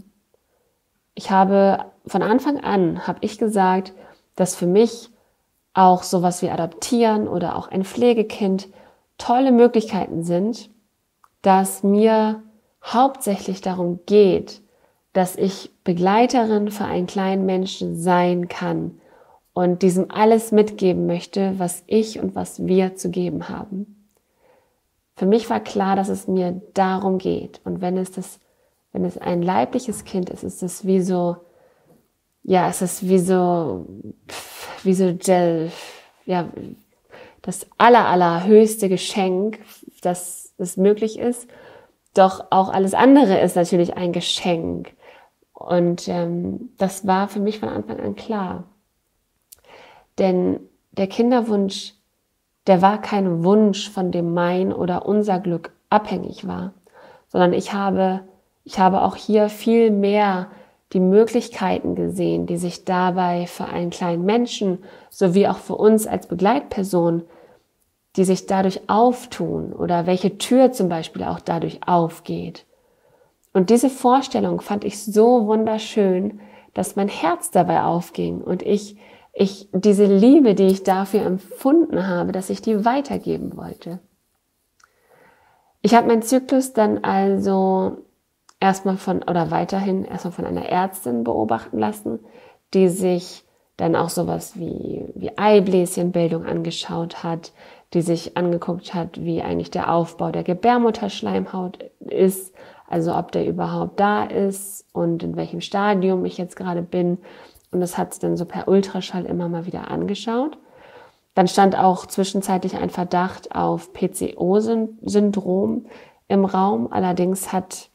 Von Anfang an habe ich gesagt, dass für mich auch sowas wie Adoptieren oder auch ein Pflegekind tolle Möglichkeiten sind, dass mir hauptsächlich darum geht, dass ich Begleiterin für einen kleinen Menschen sein kann und diesem alles mitgeben möchte, was ich und was wir zu geben haben. Für mich war klar, dass es mir darum geht. Und wenn es ein leibliches Kind ist, ist es wie so das allerhöchste Geschenk, dass es möglich ist. Doch auch alles andere ist natürlich ein Geschenk. Und das war für mich von Anfang an klar. Denn der Kinderwunsch, der war kein Wunsch, von dem mein oder unser Glück abhängig war, sondern ich habe Ich habe auch hier viel mehr die Möglichkeiten gesehen, die sich dabei für einen kleinen Menschen sowie auch für uns als Begleitperson, die sich dadurch auftun oder welche Tür zum Beispiel auch dadurch aufgeht. Und diese Vorstellung fand ich so wunderschön, dass mein Herz dabei aufging und ich diese Liebe, die ich dafür empfunden habe, dass ich die weitergeben wollte. Ich habe meinen Zyklus dann also weiterhin erstmal von einer Ärztin beobachten lassen, die sich dann auch sowas wie Eibläschenbildung angeschaut hat, die sich angeguckt hat, wie eigentlich der Aufbau der Gebärmutterschleimhaut ist, also ob der überhaupt da ist und in welchem Stadium ich jetzt gerade bin. Und das hat sie dann so per Ultraschall immer mal wieder angeschaut. Dann stand auch zwischenzeitlich ein Verdacht auf PCO-Syndrom im Raum. Allerdings hat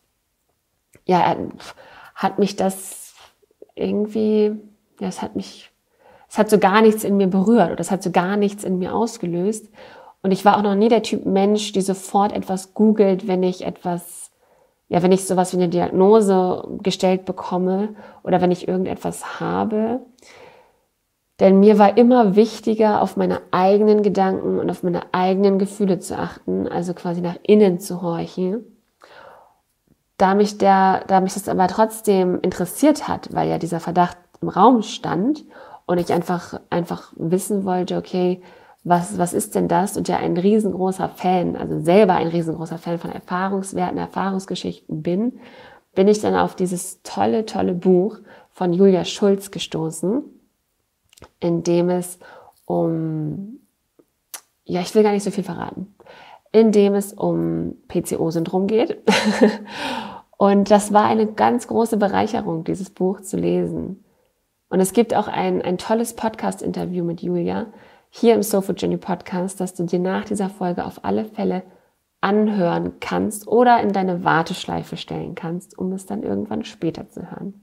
mich das irgendwie, es hat so gar nichts in mir berührt oder es hat so gar nichts in mir ausgelöst. Und ich war auch noch nie der Typ Mensch, die sofort etwas googelt, wenn ich sowas wie eine Diagnose gestellt bekomme oder wenn ich irgendetwas habe. Denn mir war immer wichtiger, auf meine eigenen Gedanken und auf meine eigenen Gefühle zu achten, also quasi nach innen zu horchen. Da mich das aber trotzdem interessiert hat, weil ja dieser Verdacht im Raum stand und ich einfach wissen wollte, okay, was ist denn das? Und ja ein riesengroßer Fan, also selber ein riesengroßer Fan von Erfahrungswerten, Erfahrungsgeschichten bin ich dann auf dieses tolle Buch von Julia Schulz gestoßen, in dem es ich will gar nicht so viel verraten, in dem es um PCO-Syndrom geht. Und das war eine ganz große Bereicherung, dieses Buch zu lesen. Und es gibt auch ein tolles Podcast-Interview mit Julia hier im Soulful Journey Podcast, das du dir nach dieser Folge auf alle Fälle anhören kannst oder in deine Warteschleife stellen kannst, um es dann irgendwann später zu hören.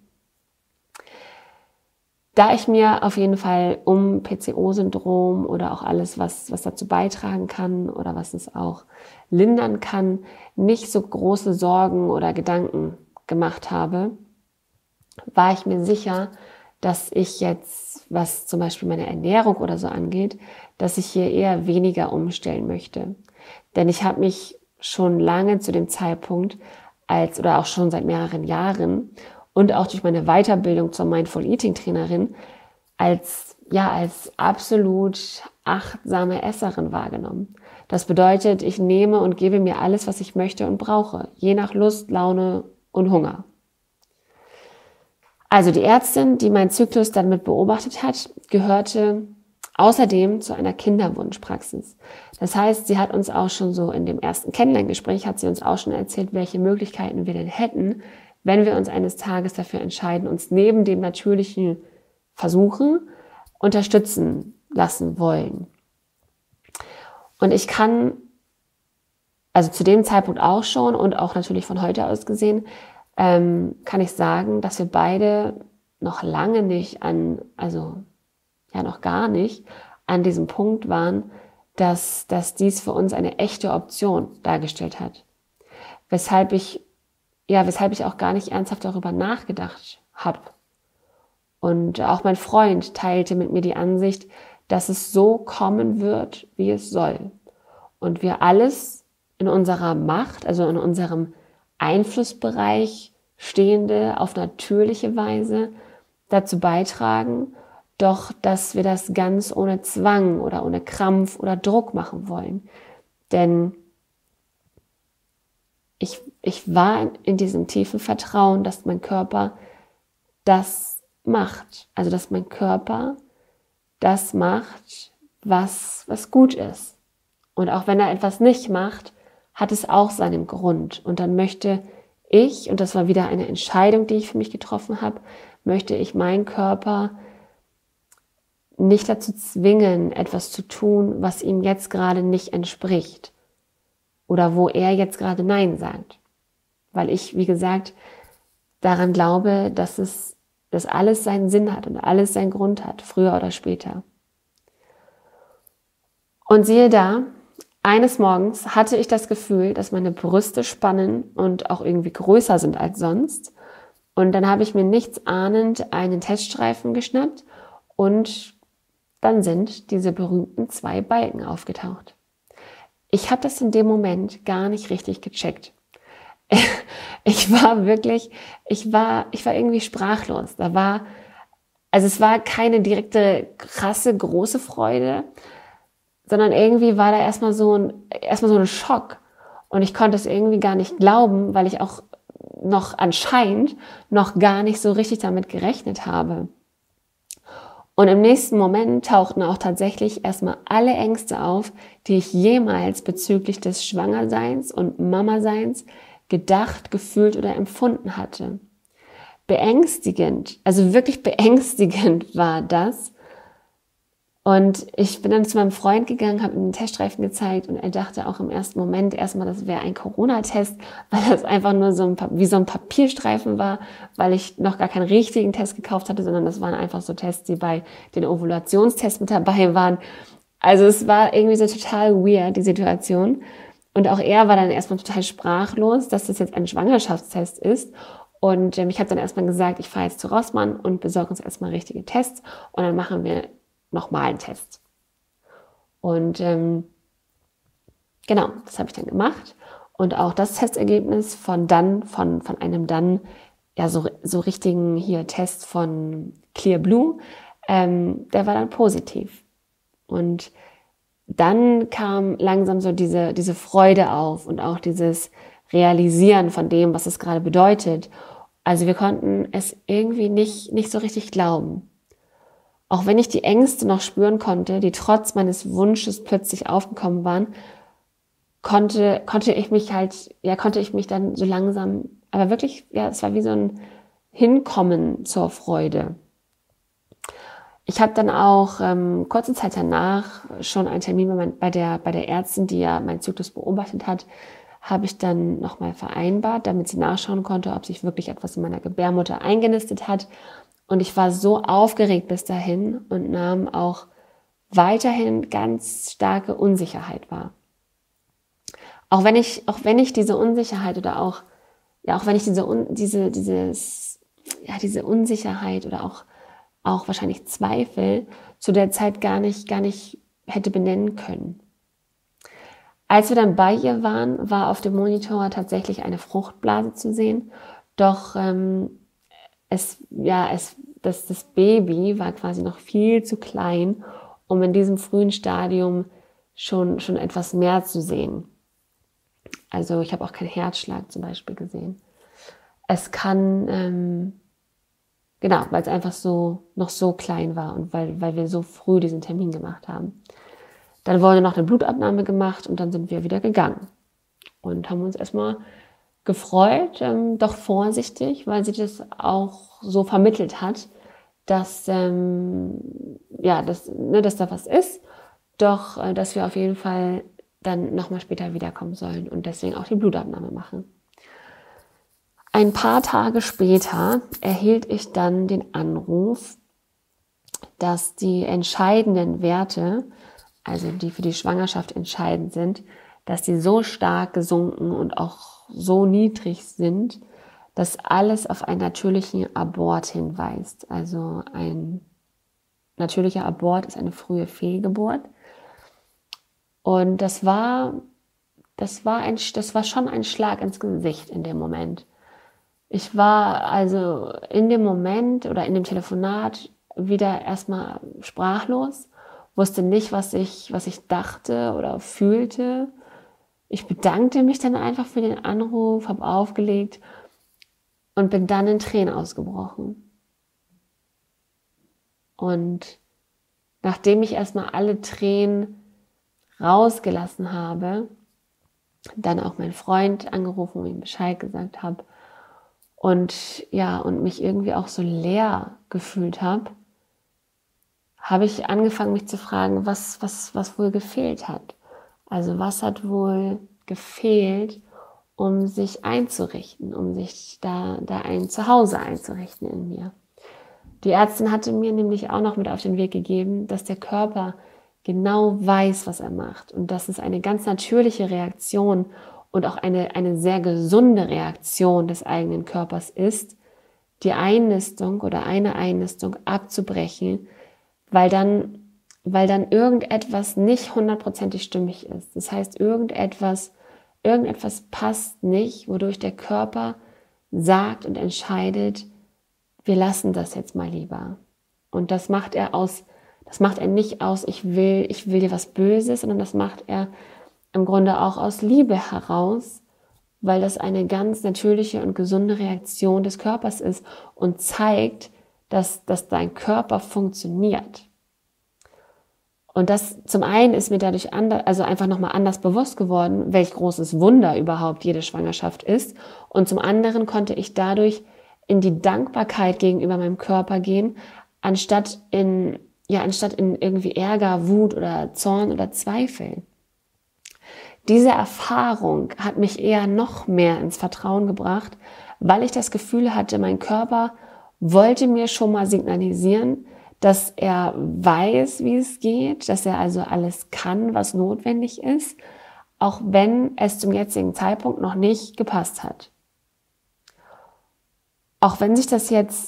Da ich mir auf jeden Fall um PCO-Syndrom oder auch alles, was dazu beitragen kann oder was es auch lindern kann, nicht so große Sorgen oder Gedanken gemacht habe, war ich mir sicher, dass ich jetzt, was zum Beispiel meine Ernährung oder so angeht, dass ich hier eher weniger umstellen möchte. Denn ich habe mich schon lange zu dem Zeitpunkt oder auch schon seit mehreren Jahren und auch durch meine Weiterbildung zur Mindful Eating Trainerin als absolut achtsame Esserin wahrgenommen. Das bedeutet, ich nehme und gebe mir alles, was ich möchte und brauche, je nach Lust, Laune und Hunger. Also die Ärztin, die meinen Zyklus dann mit beobachtet hat, gehörte außerdem zu einer Kinderwunschpraxis. Das heißt, sie hat uns auch schon so in dem ersten Kennenlerngespräch, hat sie uns auch schon erzählt, welche Möglichkeiten wir denn hätten, wenn wir uns eines Tages dafür entscheiden, uns neben dem natürlichen Versuchen unterstützen lassen wollen. Und ich kann, also zu dem Zeitpunkt auch schon und auch natürlich von heute aus gesehen, kann ich sagen, dass wir beide noch lange nicht noch gar nicht an diesem Punkt waren, dass dies für uns eine echte Option dargestellt hat. Weshalb ich auch gar nicht ernsthaft darüber nachgedacht habe. Und auch mein Freund teilte mit mir die Ansicht, dass es so kommen wird, wie es soll. Und wir alles in unserer Macht, also in unserem Einflussbereich Stehende auf natürliche Weise dazu beitragen, doch dass wir das ganz ohne Zwang oder ohne Krampf oder Druck machen wollen. Denn ich war in diesem tiefen Vertrauen, dass mein Körper das macht. Also dass mein Körper das macht, was gut ist. Und auch wenn er etwas nicht macht, hat es auch seinen Grund. Und dann möchte ich, und das war wieder eine Entscheidung, die ich für mich getroffen habe, möchte ich meinen Körper nicht dazu zwingen, etwas zu tun, was ihm jetzt gerade nicht entspricht. Oder wo er jetzt gerade Nein sagt. Weil ich, wie gesagt, daran glaube, dass alles seinen Sinn hat und alles seinen Grund hat, früher oder später. Und siehe da, eines Morgens hatte ich das Gefühl, dass meine Brüste spannen und auch irgendwie größer sind als sonst. Und dann habe ich mir nichts ahnend einen Teststreifen geschnappt und dann sind diese berühmten 2 Balken aufgetaucht. Ich habe das in dem Moment gar nicht richtig gecheckt. Ich war irgendwie sprachlos. Es war keine direkte, krasse, große Freude, sondern irgendwie war da erstmal so ein Schock. Und ich konnte es irgendwie gar nicht glauben, weil ich auch anscheinend noch gar nicht so richtig damit gerechnet habe. Und im nächsten Moment tauchten auch tatsächlich erstmal alle Ängste auf, die ich jemals bezüglich des Schwangerseins und Mamaseins gedacht, gefühlt oder empfunden hatte. Beängstigend, also wirklich beängstigend war das. Und ich bin dann zu meinem Freund gegangen, habe ihm den Teststreifen gezeigt und er dachte auch im ersten Moment erstmal, das wäre ein Corona-Test, weil das einfach nur wie so ein Papierstreifen war, weil ich noch gar keinen richtigen Test gekauft hatte, sondern das waren einfach so Tests, die bei den Ovulationstests mit dabei waren. Also es war irgendwie so total weird, die Situation. Und auch er war dann erstmal total sprachlos, dass das jetzt ein Schwangerschaftstest ist. Und ich habe dann erstmal gesagt, ich fahre jetzt zu Rossmann und besorge uns erstmal richtige Tests und dann machen wir nochmal einen Test. Und genau, das habe ich dann gemacht. Und auch das Testergebnis von einem dann ja so richtigen hier Test von Clear Blue, der war dann positiv. Und dann kam langsam so diese Freude auf und auch dieses Realisieren von dem, was es gerade bedeutet. Also wir konnten es irgendwie nicht so richtig glauben. Auch wenn ich die Ängste noch spüren konnte, die trotz meines Wunsches plötzlich aufgekommen waren, konnte ich mich dann so langsam, aber wirklich, ja, es war wie so ein Hinkommen zur Freude. Ich habe dann auch kurze Zeit danach schon einen Termin bei der Ärztin, die ja meinen Zyklus beobachtet hat, habe ich dann nochmal vereinbart, damit sie nachschauen konnte, ob sich wirklich etwas in meiner Gebärmutter eingenistet hat. Und ich war so aufgeregt bis dahin und nahm auch weiterhin ganz starke Unsicherheit wahr. Auch wenn ich diese Unsicherheit oder auch wenn ich diese Unsicherheit oder auch wahrscheinlich Zweifel zu der Zeit gar nicht hätte benennen können. Als wir dann bei ihr waren, war auf dem Monitor tatsächlich eine Fruchtblase zu sehen, doch das Baby war quasi noch viel zu klein, um in diesem frühen Stadium schon etwas mehr zu sehen. Also ich habe auch keinen Herzschlag zum Beispiel gesehen. Es kann, weil es einfach noch so klein war und weil wir so früh diesen Termin gemacht haben. Dann wurde noch eine Blutabnahme gemacht und dann sind wir wieder gegangen und haben uns erstmal gefreut, doch vorsichtig, weil sie das auch so vermittelt hat, dass da was ist, doch dass wir auf jeden Fall dann nochmal später wiederkommen sollen und deswegen auch die Blutabnahme machen. Ein paar Tage später erhielt ich dann den Anruf, dass die entscheidenden Werte, also die für die Schwangerschaft entscheidend sind, dass die so stark gesunken und auch so niedrig sind, dass alles auf einen natürlichen Abort hinweist. Also ein natürlicher Abort ist eine frühe Fehlgeburt. Und das war schon ein Schlag ins Gesicht in dem Moment. Ich war also in dem Moment oder in dem Telefonat wieder erstmal sprachlos, wusste nicht, was ich dachte oder fühlte. Ich bedankte mich dann einfach für den Anruf, habe aufgelegt und bin dann in Tränen ausgebrochen. Und nachdem ich erstmal alle Tränen rausgelassen habe, dann auch meinen Freund angerufen und ihm Bescheid gesagt habe und mich irgendwie auch so leer gefühlt habe ich angefangen, mich zu fragen, was wohl gefehlt hat. Also was hat wohl gefehlt, um sich einzurichten, um sich da ein Zuhause einzurichten in mir. Die Ärztin hatte mir nämlich auch noch mit auf den Weg gegeben, dass der Körper genau weiß, was er macht und dass es eine ganz natürliche Reaktion und auch eine sehr gesunde Reaktion des eigenen Körpers ist, die Einnistung oder eine Einnistung abzubrechen, weil dann irgendetwas nicht hundertprozentig stimmig ist. Das heißt, irgendetwas passt nicht, wodurch der Körper sagt und entscheidet, wir lassen das jetzt mal lieber. Und das macht er nicht aus, ich will dir was Böses, sondern das macht er im Grunde auch aus Liebe heraus, weil das eine ganz natürliche und gesunde Reaktion des Körpers ist und zeigt, dass dein Körper funktioniert. Und das zum einen ist mir dadurch einfach nochmal anders bewusst geworden, welch großes Wunder überhaupt jede Schwangerschaft ist. Und zum anderen konnte ich dadurch in die Dankbarkeit gegenüber meinem Körper gehen, anstatt in irgendwie Ärger, Wut oder Zorn oder Zweifel. Diese Erfahrung hat mich eher noch mehr ins Vertrauen gebracht, weil ich das Gefühl hatte, mein Körper wollte mir schon mal signalisieren, dass er weiß, wie es geht, dass er also alles kann, was notwendig ist, auch wenn es zum jetzigen Zeitpunkt noch nicht gepasst hat. Auch wenn sich das jetzt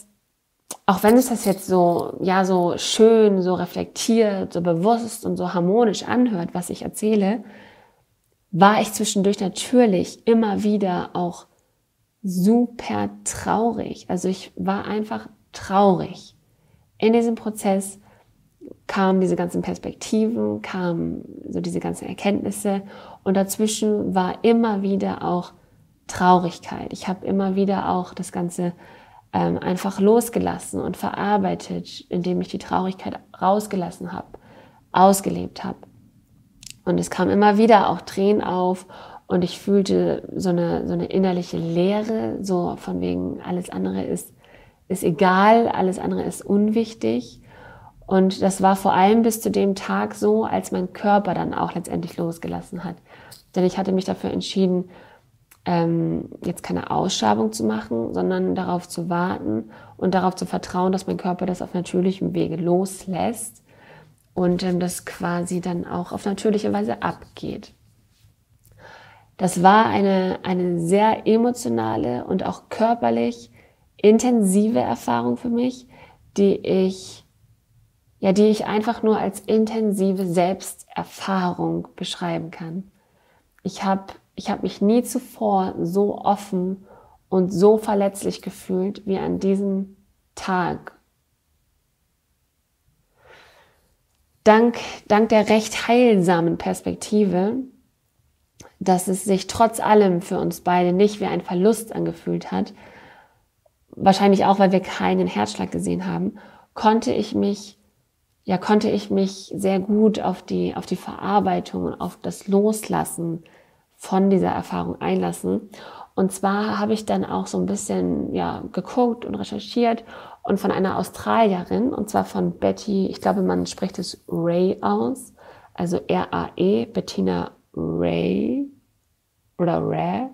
so schön, so reflektiert, so bewusst und so harmonisch anhört, was ich erzähle, war ich zwischendurch natürlich immer wieder auch super traurig. Also ich war einfach traurig. In diesem Prozess kamen diese ganzen Perspektiven, kamen so diese ganzen Erkenntnisse und dazwischen war immer wieder auch Traurigkeit. Ich habe immer wieder auch das Ganze einfach losgelassen und verarbeitet, indem ich die Traurigkeit rausgelassen habe, ausgelebt habe. Und es kam immer wieder auch Tränen auf und ich fühlte so eine innerliche Leere, so von wegen alles andere ist egal, alles andere ist unwichtig. Und das war vor allem bis zu dem Tag so, als mein Körper dann auch letztendlich losgelassen hat. Denn ich hatte mich dafür entschieden, jetzt keine Ausschabung zu machen, sondern darauf zu warten und darauf zu vertrauen, dass mein Körper das auf natürlichem Wege loslässt und das quasi dann auch auf natürliche Weise abgeht. Das war eine sehr emotionale und auch körperlich intensive Erfahrung für mich, die ich einfach nur als intensive Selbsterfahrung beschreiben kann. Ich habe mich nie zuvor so offen und so verletzlich gefühlt wie an diesem Tag. Dank der recht heilsamen Perspektive, dass es sich trotz allem für uns beide nicht wie ein Verlust angefühlt hat, wahrscheinlich auch, weil wir keinen Herzschlag gesehen haben, konnte ich mich sehr gut auf die Verarbeitung und auf das Loslassen von dieser Erfahrung einlassen. Und zwar habe ich dann auch so ein bisschen geguckt und recherchiert und von einer Australierin, und zwar von Betty, ich glaube, man spricht es Ray aus, also R-A-E, Bettina Ray oder Ray.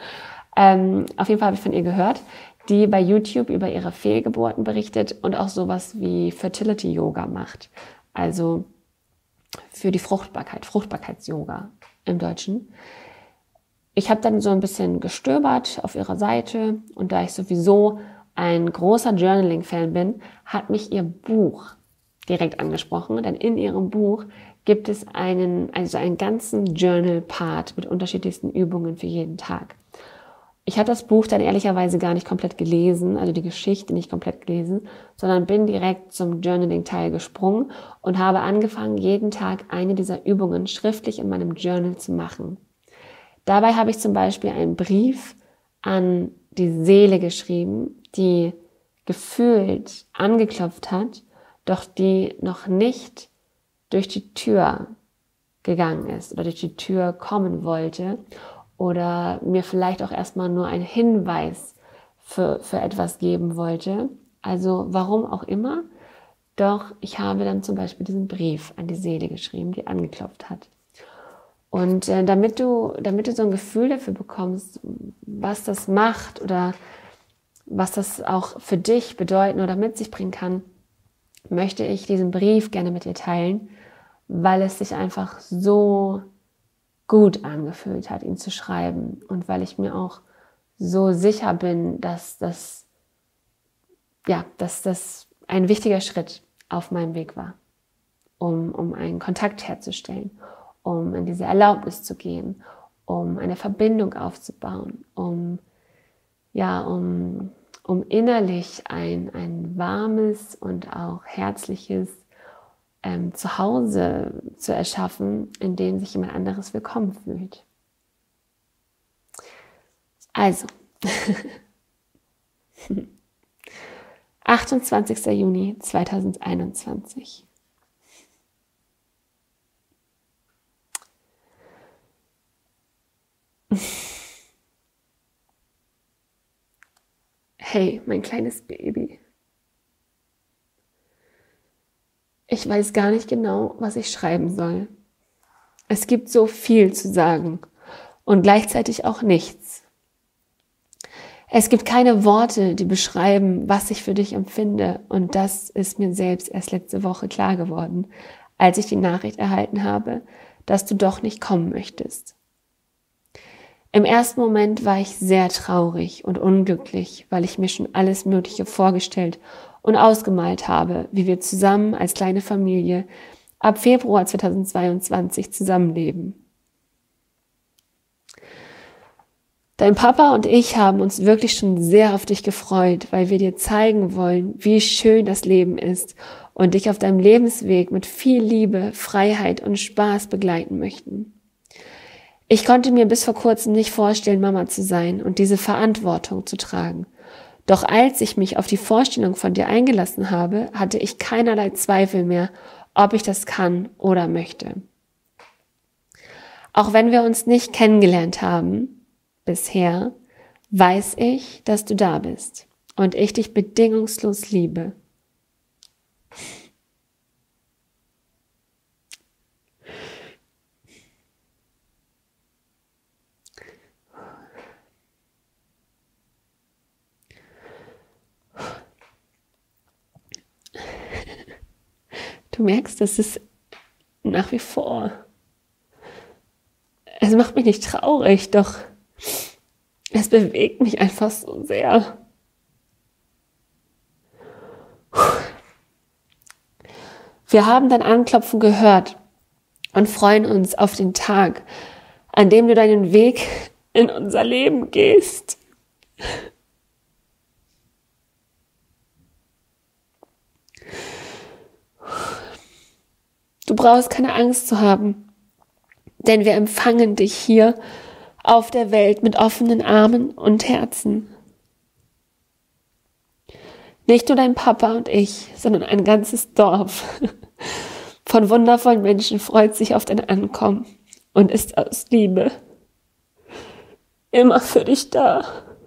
Auf jeden Fall habe ich von ihr gehört, die bei YouTube über ihre Fehlgeburten berichtet und auch sowas wie Fertility Yoga macht. Also für die Fruchtbarkeits-Yoga im Deutschen. Ich habe dann so ein bisschen gestöbert auf ihrer Seite und da ich sowieso ein großer Journaling-Fan bin, hat mich ihr Buch direkt angesprochen, denn in ihrem Buch gibt es einen ganzen Journal-Part mit unterschiedlichsten Übungen für jeden Tag. Ich habe das Buch dann ehrlicherweise gar nicht komplett gelesen, also die Geschichte nicht komplett gelesen, sondern bin direkt zum Journaling-Teil gesprungen und habe angefangen, jeden Tag eine dieser Übungen schriftlich in meinem Journal zu machen. Dabei habe ich zum Beispiel einen Brief an die Seele geschrieben, die gefühlt angeklopft hat, doch die noch nicht durch die Tür gegangen ist oder durch die Tür kommen wollte oder mir vielleicht auch erstmal nur einen Hinweis für etwas geben wollte. Also warum auch immer. Doch ich habe dann zum Beispiel diesen Brief an die Seele geschrieben, die angeklopft hat. Und damit du so ein Gefühl dafür bekommst, was das macht oder was das auch für dich bedeuten oder mit sich bringen kann, möchte ich diesen Brief gerne mit dir teilen, weil es sich einfach so gut angefühlt hat, ihn zu schreiben und weil ich mir auch so sicher bin, dass das ein wichtiger Schritt auf meinem Weg war, um einen Kontakt herzustellen, um in diese Erlaubnis zu gehen, um eine Verbindung aufzubauen, um innerlich ein warmes und auch herzliches Zuhause zu erschaffen, in dem sich jemand anderes willkommen fühlt. Also, 28. Juni 2021. Hey, mein kleines Baby. Ich weiß gar nicht genau, was ich schreiben soll. Es gibt so viel zu sagen und gleichzeitig auch nichts. Es gibt keine Worte, die beschreiben, was ich für dich empfinde, und das ist mir selbst erst letzte Woche klar geworden, als ich die Nachricht erhalten habe, dass du doch nicht kommen möchtest. Im ersten Moment war ich sehr traurig und unglücklich, weil ich mir schon alles Mögliche vorgestellt und ausgemalt habe, wie wir zusammen als kleine Familie ab Februar 2022 zusammenleben. Dein Papa und ich haben uns wirklich schon sehr auf dich gefreut, weil wir dir zeigen wollen, wie schön das Leben ist und dich auf deinem Lebensweg mit viel Liebe, Freiheit und Spaß begleiten möchten. Ich konnte mir bis vor kurzem nicht vorstellen, Mama zu sein und diese Verantwortung zu tragen. Doch als ich mich auf die Vorstellung von dir eingelassen habe, hatte ich keinerlei Zweifel mehr, ob ich das kann oder möchte. Auch wenn wir uns nicht kennengelernt haben, bisher, weiß ich, dass du da bist und ich dich bedingungslos liebe. Du merkst, das ist nach wie vor. Es macht mich nicht traurig, doch es bewegt mich einfach so sehr. Wir haben dein Anklopfen gehört und freuen uns auf den Tag, an dem du deinen Weg in unser Leben gehst. Du brauchst keine Angst zu haben, denn wir empfangen dich hier auf der Welt mit offenen Armen und Herzen. Nicht nur dein Papa und ich, sondern ein ganzes Dorf von wundervollen Menschen freut sich auf dein Ankommen und ist aus Liebe immer für dich da.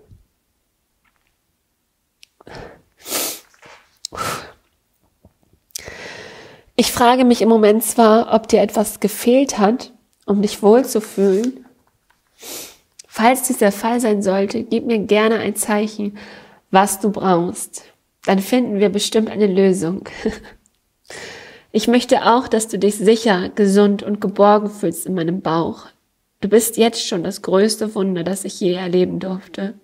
Ich frage mich im Moment zwar, ob dir etwas gefehlt hat, um dich wohlzufühlen. Falls dies der Fall sein sollte, gib mir gerne ein Zeichen, was du brauchst. Dann finden wir bestimmt eine Lösung. Ich möchte auch, dass du dich sicher, gesund und geborgen fühlst in meinem Bauch. Du bist jetzt schon das größte Wunder, das ich je erleben durfte.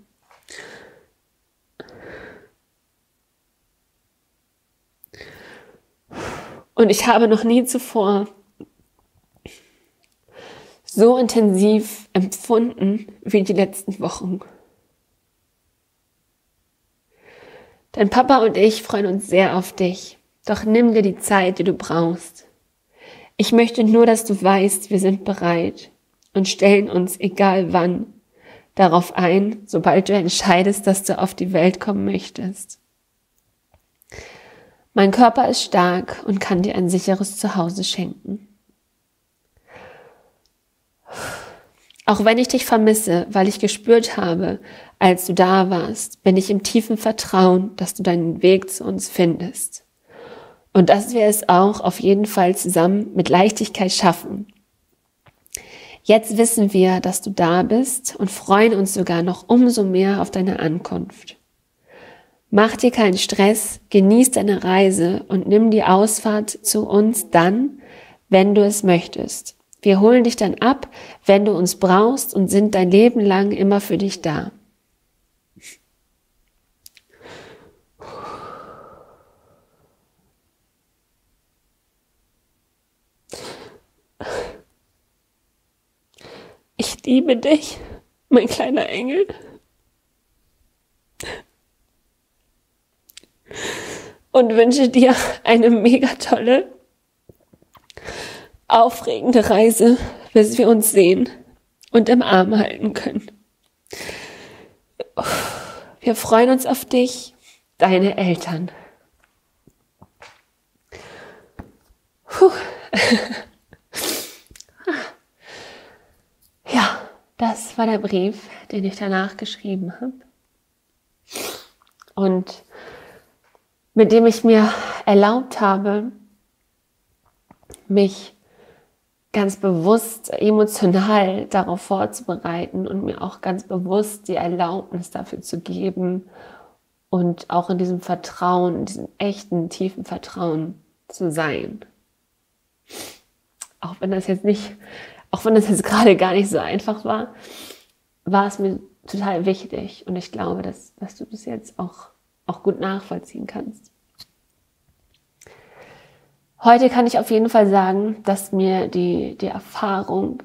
Und ich habe noch nie zuvor so intensiv empfunden wie die letzten Wochen. Dein Papa und ich freuen uns sehr auf dich, doch nimm dir die Zeit, die du brauchst. Ich möchte nur, dass du weißt, wir sind bereit und stellen uns, egal wann, darauf ein, sobald du entscheidest, dass du auf die Welt kommen möchtest. Mein Körper ist stark und kann dir ein sicheres Zuhause schenken. Auch wenn ich dich vermisse, weil ich gespürt habe, als du da warst, bin ich im tiefen Vertrauen, dass du deinen Weg zu uns findest. Und dass wir es auch auf jeden Fall zusammen mit Leichtigkeit schaffen. Jetzt wissen wir, dass du da bist und freuen uns sogar noch umso mehr auf deine Ankunft. Mach dir keinen Stress, genieß deine Reise und nimm die Ausfahrt zu uns dann, wenn du es möchtest. Wir holen dich dann ab, wenn du uns brauchst und sind dein Leben lang immer für dich da. Ich liebe dich, mein kleiner Engel. Und wünsche dir eine mega tolle, aufregende Reise, bis wir uns sehen und im Arm halten können. Wir freuen uns auf dich, deine Eltern. Ja, das war der Brief, den ich danach geschrieben habe. Und mit dem ich mir erlaubt habe, mich ganz bewusst emotional darauf vorzubereiten und mir auch ganz bewusst die Erlaubnis dafür zu geben und auch in diesem Vertrauen, in diesem echten, tiefen Vertrauen zu sein. Auch wenn das jetzt gerade gar nicht so einfach war, war es mir total wichtig und ich glaube, dass du das jetzt auch gut nachvollziehen kannst. Heute kann ich auf jeden Fall sagen, dass mir die Erfahrung,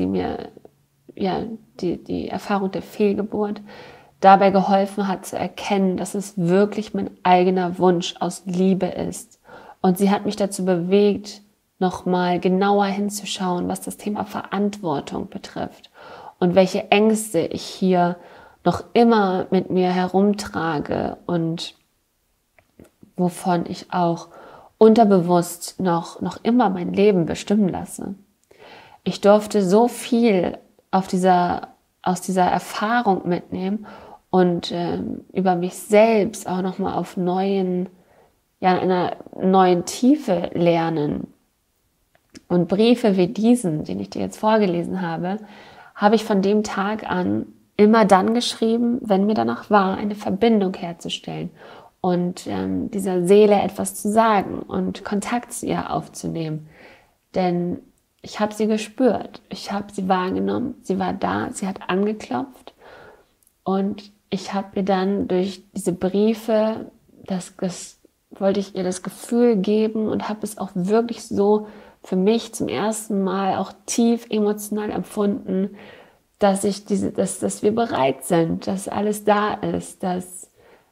die Erfahrung der Fehlgeburt dabei geholfen hat zu erkennen, dass es wirklich mein eigener Wunsch aus Liebe ist. Und sie hat mich dazu bewegt, nochmal genauer hinzuschauen, was das Thema Verantwortung betrifft und welche Ängste ich hier noch immer mit mir herumtrage und wovon ich auch unterbewusst noch immer mein Leben bestimmen lasse. Ich durfte so viel aus dieser Erfahrung mitnehmen und über mich selbst auch nochmal in einer neuen Tiefe lernen. Und Briefe wie diesen, den ich dir jetzt vorgelesen habe, habe ich von dem Tag an immer dann geschrieben, wenn mir danach war, eine Verbindung herzustellen und dieser Seele etwas zu sagen und Kontakt zu ihr aufzunehmen. Denn ich habe sie gespürt, ich habe sie wahrgenommen, sie war da, sie hat angeklopft und ich habe ihr dann durch diese Briefe, das wollte ich ihr das Gefühl geben und habe es auch wirklich so für mich zum ersten Mal auch tief emotional empfunden, dass wir bereit sind, dass alles da ist, dass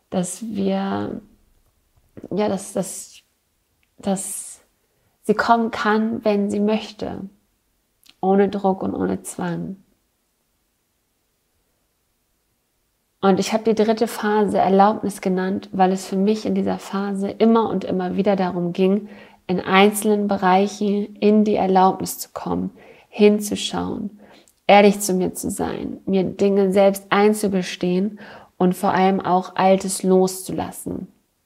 sie kommen kann, wenn sie möchte, ohne Druck und ohne Zwang. Und ich habe die 3. Phase Erlaubnis genannt, weil es für mich in dieser Phase immer und immer wieder darum ging, in einzelnen Bereichen in die Erlaubnis zu kommen, hinzuschauen, ehrlich zu mir zu sein, mir Dinge selbst einzugestehen und vor allem auch Altes loszulassen.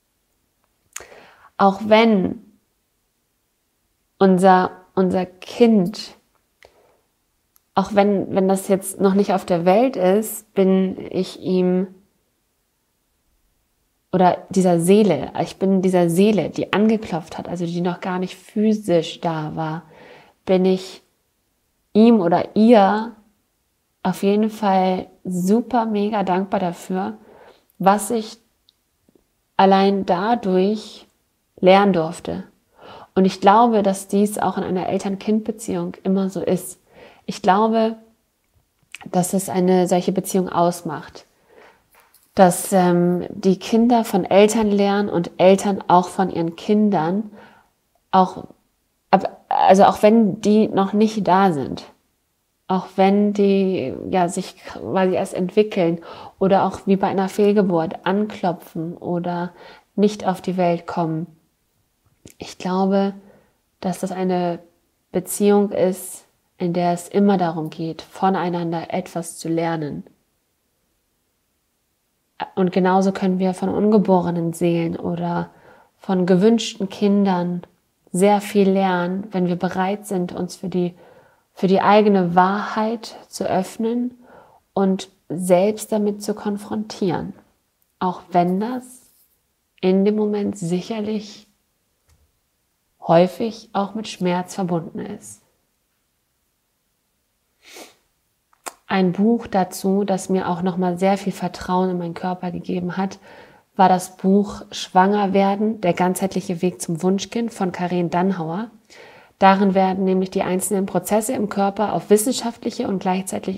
Auch wenn unser Kind, auch wenn das jetzt noch nicht auf der Welt ist, bin ich ihm oder ich bin dieser Seele, die angeklopft hat, also die noch gar nicht physisch da war, bin ich ihm oder ihr auf jeden Fall super mega dankbar dafür, was ich allein dadurch lernen durfte. Und ich glaube, dass dies auch in einer Eltern-Kind-Beziehung immer so ist. Ich glaube, dass es eine solche Beziehung ausmacht. Dass die Kinder von Eltern lernen und Eltern auch von ihren Kindern, auch wenn die noch nicht da sind, auch wenn die sich quasi erst entwickeln oder auch wie bei einer Fehlgeburt anklopfen oder nicht auf die Welt kommen. Ich glaube, dass das eine Beziehung ist, in der es immer darum geht, voneinander etwas zu lernen. Und genauso können wir von ungeborenen Seelen oder von gewünschten Kindern sehr viel lernen, wenn wir bereit sind, uns für die eigene Wahrheit zu öffnen und selbst damit zu konfrontieren. Auch wenn das in dem Moment sicherlich häufig auch mit Schmerz verbunden ist. Ein Buch dazu, das mir auch nochmal sehr viel Vertrauen in meinen Körper gegeben hat, war das Buch Schwanger werden, der ganzheitliche Weg zum Wunschkind von Karen Dannhauer. Darin werden nämlich die einzelnen Prozesse im Körper auf wissenschaftlich und gleichzeitig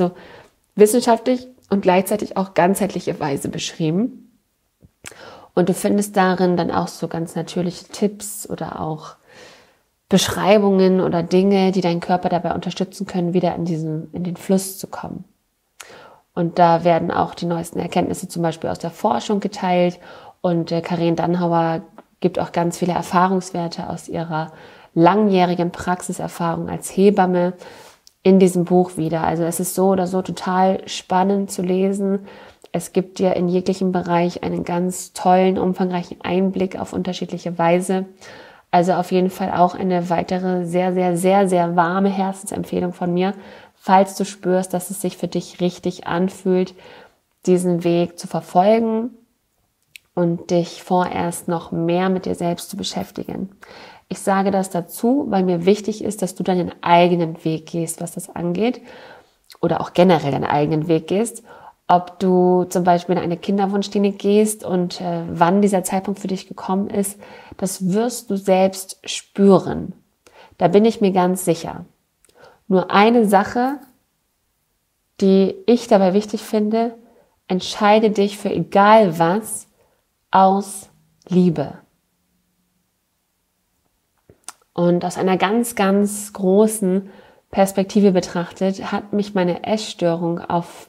auch ganzheitliche Weise beschrieben. Und du findest darin dann auch so ganz natürliche Tipps oder auch Beschreibungen oder Dinge, die deinen Körper dabei unterstützen können, wieder in den Fluss zu kommen. Und da werden auch die neuesten Erkenntnisse zum Beispiel aus der Forschung geteilt. Und Karen Dannhauer gibt auch ganz viele Erfahrungswerte aus ihrer langjährigen Praxiserfahrung als Hebamme in diesem Buch wieder. Also es ist so oder so total spannend zu lesen. Es gibt dir in jeglichem Bereich einen ganz tollen, umfangreichen Einblick auf unterschiedliche Weise. Also auf jeden Fall auch eine weitere sehr, sehr, sehr, sehr warme Herzensempfehlung von mir, falls du spürst, dass es sich für dich richtig anfühlt, diesen Weg zu verfolgen und dich vorerst noch mehr mit dir selbst zu beschäftigen. Ich sage das dazu, weil mir wichtig ist, dass du deinen eigenen Weg gehst, was das angeht, oder auch generell deinen eigenen Weg gehst. Ob du zum Beispiel in eine Kinderwunschklinik gehst und wann dieser Zeitpunkt für dich gekommen ist, das wirst du selbst spüren. Da bin ich mir ganz sicher. Nur eine Sache, die ich dabei wichtig finde, entscheide dich für egal was aus Liebe. Und aus einer ganz, ganz großen Perspektive betrachtet, hat mich meine Essstörung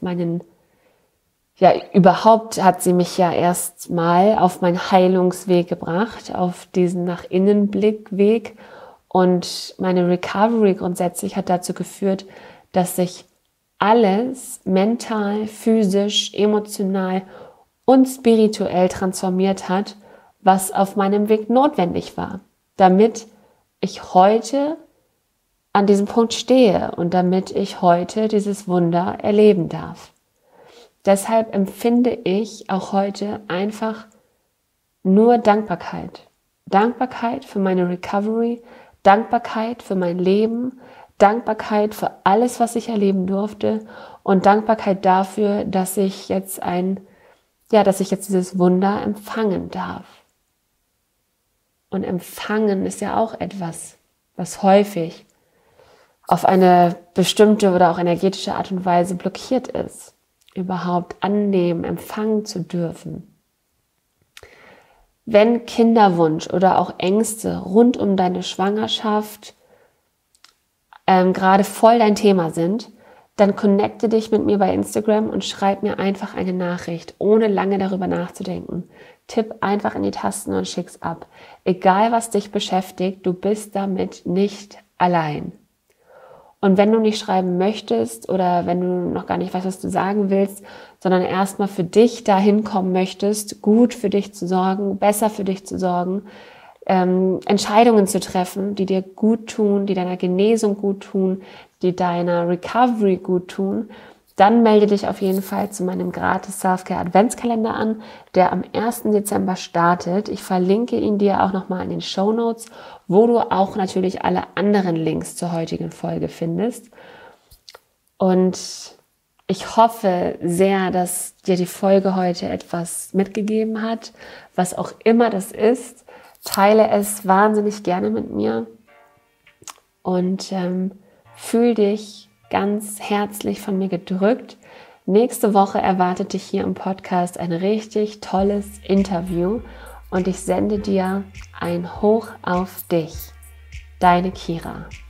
überhaupt hat sie mich ja erstmal auf meinen Heilungsweg gebracht, auf diesen Nach-Innen-Blick-Weg. Und meine Recovery grundsätzlich hat dazu geführt, dass sich alles mental, physisch, emotional und spirituell transformiert hat, was auf meinem Weg notwendig war, damit ich heute an diesem Punkt stehe und damit ich heute dieses Wunder erleben darf. Deshalb empfinde ich auch heute einfach nur Dankbarkeit. Dankbarkeit für meine Recovery, Dankbarkeit für mein Leben, Dankbarkeit für alles, was ich erleben durfte und Dankbarkeit dafür, dass ich jetzt dieses Wunder empfangen darf. Und empfangen ist ja auch etwas, was häufig auf eine bestimmte oder auch energetische Art und Weise blockiert ist, überhaupt annehmen, empfangen zu dürfen. Wenn Kinderwunsch oder auch Ängste rund um deine Schwangerschaft gerade voll dein Thema sind, dann connecte dich mit mir bei Instagram und schreib mir einfach eine Nachricht, ohne lange darüber nachzudenken. Tipp einfach in die Tasten und schick's ab. Egal, was dich beschäftigt, du bist damit nicht allein. Und wenn du nicht schreiben möchtest oder wenn du noch gar nicht weißt, was du sagen willst, sondern erstmal für dich dahin kommen möchtest, gut für dich zu sorgen, besser für dich zu sorgen, Entscheidungen zu treffen, die dir gut tun, die deiner Genesung gut tun, die deiner Recovery gut tun, dann melde dich auf jeden Fall zu meinem gratis Self-Care Adventskalender an, der am 1. Dezember startet. Ich verlinke ihn dir auch nochmal in den Shownotes, wo du auch natürlich alle anderen Links zur heutigen Folge findest. Und ich hoffe sehr, dass dir die Folge heute etwas mitgegeben hat, was auch immer das ist. Teile es wahnsinnig gerne mit mir und fühl dich ganz herzlich von mir gedrückt. Nächste Woche erwartet dich hier im Podcast ein richtig tolles Interview und ich sende dir ein Hoch auf dich. Deine Kira.